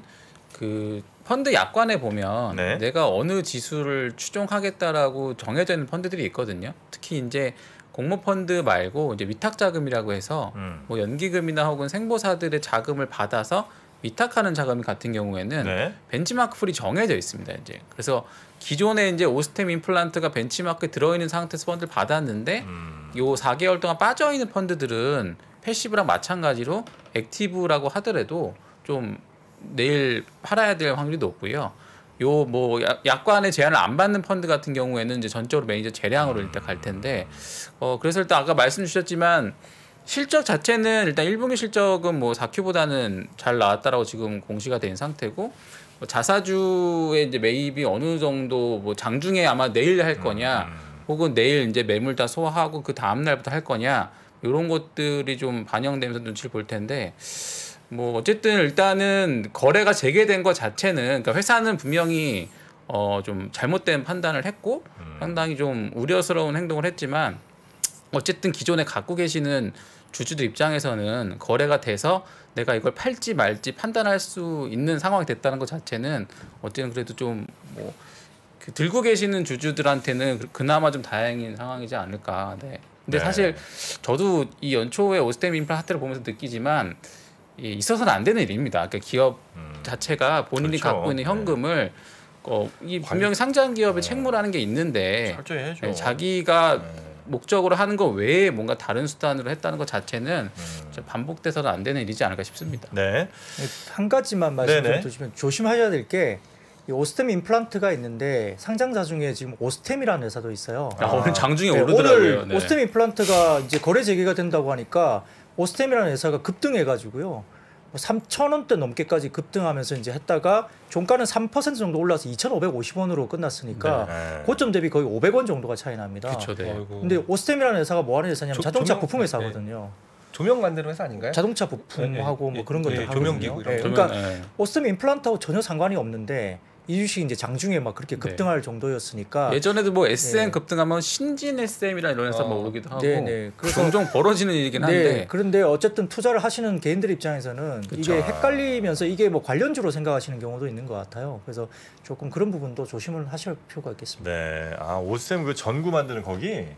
그 펀드 약관에 보면 네. 내가 어느 지수를 추종하겠다라고 정해져 있는 펀드들이 있거든요. 특히 이제 공모 펀드 말고 이제 위탁 자금이라고 해서 뭐 연기금이나 혹은 생보사들의 자금을 받아서 위탁하는 자금 같은 경우에는 네. 벤치마크 풀이 정해져 있습니다. 이제 그래서 기존에 이제 오스템 임플란트가 벤치마크에 들어있는 상태에서 펀드를 받았는데 요 4개월 동안 빠져 있는 펀드들은 패시브랑 마찬가지로 액티브라고 하더라도 좀 내일 팔아야 될 확률이 높고요. 요 뭐 약관의 제한을 안 받는 펀드 같은 경우에는 이제 전적으로 매니저 재량으로 일단 갈 텐데 그래서 일단 아까 말씀 주셨지만 실적 자체는 일단 1분기 실적은 뭐 4Q보다는 잘 나왔다라고 지금 공시가 된 상태고 뭐 자사주의 이제 매입이 어느 정도 뭐 장중에 아마 내일 할 거냐 혹은 내일 이제 매물 다 소화하고 그 다음 날부터 할 거냐 이런 것들이 좀 반영되면서 눈치를 볼 텐데 뭐 어쨌든 일단은 거래가 재개된 것 자체는 그러니까 회사는 분명히 좀 잘못된 판단을 했고 상당히 좀 우려스러운 행동을 했지만 어쨌든 기존에 갖고 계시는 주주들 입장에서는 거래가 돼서 내가 이걸 팔지 말지 판단할 수 있는 상황이 됐다는 것 자체는 어쨌든 그래도 좀 뭐 그 들고 계시는 주주들한테는 그나마 좀 다행인 상황이지 않을까. 네. 근데 사실 저도 이 연초에 오스템 임플란트를 보면서 느끼지만 있어서는 안 되는 일입니다. 그러니까 기업 자체가 본인이 그렇죠. 갖고 있는 현금을 이 분명히 상장 기업에 책무라는 게 있는데 철저히 해야죠. 자기가 목적으로 하는 거 외에 뭔가 다른 수단으로 했다는 것 자체는 반복돼서는 안 되는 일이지 않을까 싶습니다. 네. 한 가지만 말씀 네네. 좀 드리면 조심하셔야 될 게 오스템 임플란트가 있는데 상장자 중에 지금 오스템이라는 회사도 있어요. 오늘 장중에 네, 오르더라고요. 오늘 네. 오스템 임플란트가 이제 거래 재개가 된다고 하니까 오스템이라는 회사가 급등해가지고요. 3,000원대 넘게까지 급등하면서 이제 했다가 종가는 3% 정도 올라서 2,550원으로 끝났으니까 네. 고점 대비 거의 500원 정도가 차이 납니다. 그렇죠. 네. 근데 오스템이라는 회사가 뭐 하는 회사냐면 자동차 조명- 부품 회사거든요. 조명 만드는 회사 아닌가요? 자동차 부품하고 뭐 그런 것들 하거든요. 조명기구 이런 네, 거. 그러니까 네. 오스템 임플란트하고 전혀 상관이 없는데 이 주식이 이제 장중에 막 그렇게 급등할 정도였으니까 예전에도 뭐 SM 네. 급등하면 신진 SM이라 이런 회사 뭐 오르기도 하고 네. 그래서 종종 벌어지는 일이긴 한데 네, 그런데 어쨌든 투자를 하시는 개인들 입장에서는 이게 헷갈리면서 이게 뭐 관련주로 생각하시는 경우도 있는 것 같아요. 그래서 조금 그런 부분도 조심을 하실 필요가 있겠습니다. 네. 아, 오스템 그 전구 만드는 거기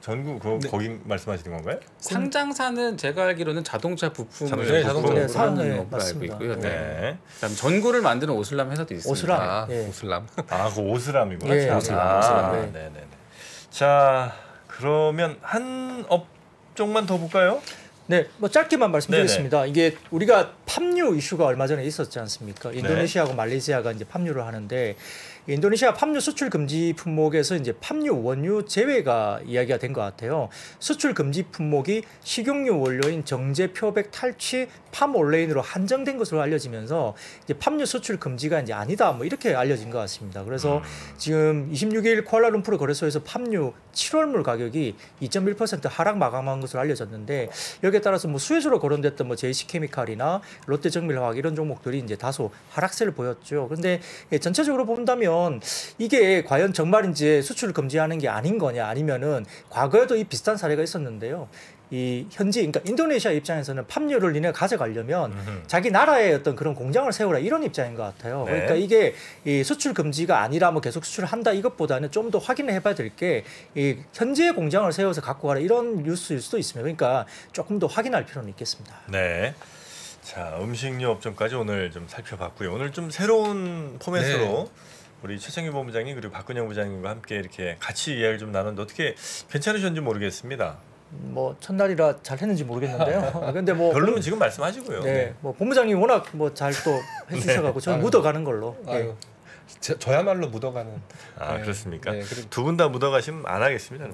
전구 그거 네. 거기 말씀하시는 건가요? 상장사는 제가 알기로는 자동차 부품을 자동차 부품. 네, 하는 네, 걸로 알고 맞습니다. 있고요. 네. 네. 그다음 전구를 만드는 오슬람 회사도 있습니다. 오슬람. 아, 예. 오슬람. 아, 그 오스람이구나. 예, 오스람, 오스람. 네. 네네네. 자, 그러면 한 업종만 더 볼까요? 네, 뭐 짧게만 말씀드리겠습니다. 이게 우리가 팜유 이슈가 얼마 전에 있었지 않습니까? 인도네시아하고 말레이시아가 이제 팜유를 하는데 인도네시아 팜유 수출 금지 품목에서 이제 팜유 원유 제외가 이야기가 된 것 같아요. 수출 금지 품목이 식용유 원료인 정제, 표백, 탈취, 팜올레인으로 한정된 것으로 알려지면서 이제 팜유 수출 금지가 이제 아니다 뭐 이렇게 알려진 것 같습니다. 그래서 지금 26일 쿠알라룸푸르 거래소에서 팜유 7월물 가격이 2.1% 하락 마감한 것으로 알려졌는데 여기에 따라서 뭐 수혜주로 거론됐던 뭐 JC케미칼이나 롯데정밀화학 이런 종목들이 이제 다소 하락세를 보였죠. 그런데 전체적으로 본다면 이게 과연 정말 이제 수출을 금지하는 게 아닌 거냐 아니면은 과거에도 이 비슷한 사례가 있었는데요. 이 현지 그러니까 인도네시아 입장에서는 팜유를 니네 가져가려면 자기 나라에 어떤 그런 공장을 세우라 이런 입장인 것 같아요. 네. 그러니까 이게 이 수출 금지가 아니라 뭐 계속 수출을 한다 이것보다는 좀 더 확인을 해봐야 될 게 이 현지에 공장을 세워서 갖고 가라 이런 뉴스일 수도 있습니다. 그러니까 조금 더 확인할 필요는 있겠습니다. 네. 자, 음식료 업종까지 오늘 좀 살펴봤고요. 오늘 좀 새로운 포맷으로 네. 우리 최창규 본부장님 그리고 박근영 부장님과 함께 이렇게 같이 이야기를 좀 나눴는데 어떻게 괜찮으셨는지 모르겠습니다. 뭐 첫날이라 잘 했는지 모르겠는데요. 근데 뭐 별로면 지금 말씀하시고요. 네, 뭐 본부장님 워낙 뭐 잘 또 해주셔가지고 저는 묻어가는 걸로. 예. 아유, 저야말로 묻어가는. 아, 네. 그렇습니까? 네, 그리고 두 분 다 묻어가시면 안 하겠습니다.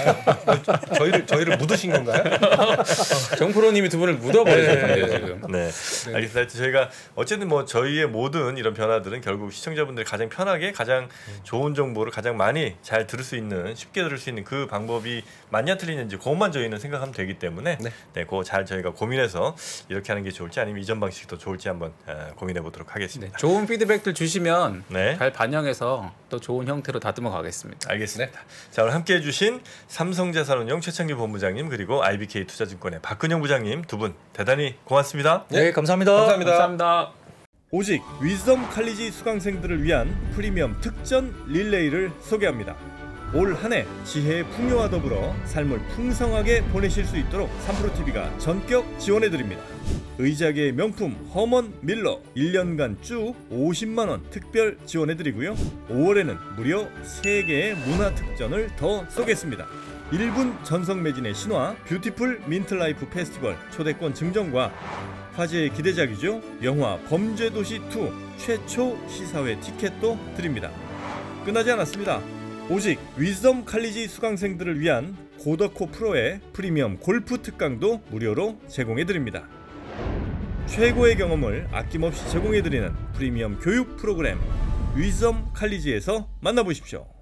저희를 묻으신 건가요? 정프로님이 두 분을 묻어버리셨는데요 지금. 네, 알겠습니다. 하여튼 저희가 어쨌든 뭐 저희의 모든 이런 변화들은 결국 시청자분들이 가장 편하게 가장 좋은 정보를 가장 많이 잘 들을 수 있는 쉽게 들을 수 있는 그 방법이 맞냐 틀리는지 그것만 저희는 생각하면 되기 때문에 네, 그거 잘 저희가 고민해서 이렇게 하는 게 좋을지 아니면 이전 방식이 더 좋을지 한번 고민해 보도록 하겠습니다. 네, 좋은 피드백들 주시면 네. 잘 반영해서 또 좋은 형태로 다듬어 가겠습니다. 알겠습니다. 자, 오늘 함께해 주신 삼성자산운용 최창규 본부장님 그리고 IBK 투자증권의 박근영 부장님 두 분 대단히 고맙습니다. 네, 감사합니다. 감사합니다. 오직 위즈덤 칼리지 수강생들을 위한 프리미엄 특전 릴레이를 소개합니다. 올 한 해 지혜의 풍요와 더불어 삶을 풍성하게 보내실 수 있도록 3프로TV가 전격 지원해드립니다. 의자계의 명품 허먼 밀러 1년간 쭉 50만 원 특별 지원해드리고요. 5월에는 무려 3개의 문화 특전을 더 쏘겠습니다. 1분 전성 매진의 신화 뷰티풀 민트라이프 페스티벌 초대권 증정과 화제의 기대작이죠. 영화 범죄도시2 최초 시사회 티켓도 드립니다. 끝나지 않았습니다. 오직 위즈덤 칼리지 수강생들을 위한 고더코 프로의 프리미엄 골프 특강도 무료로 제공해드립니다. 최고의 경험을 아낌없이 제공해드리는 프리미엄 교육 프로그램 위즈덤 칼리지에서 만나보십시오.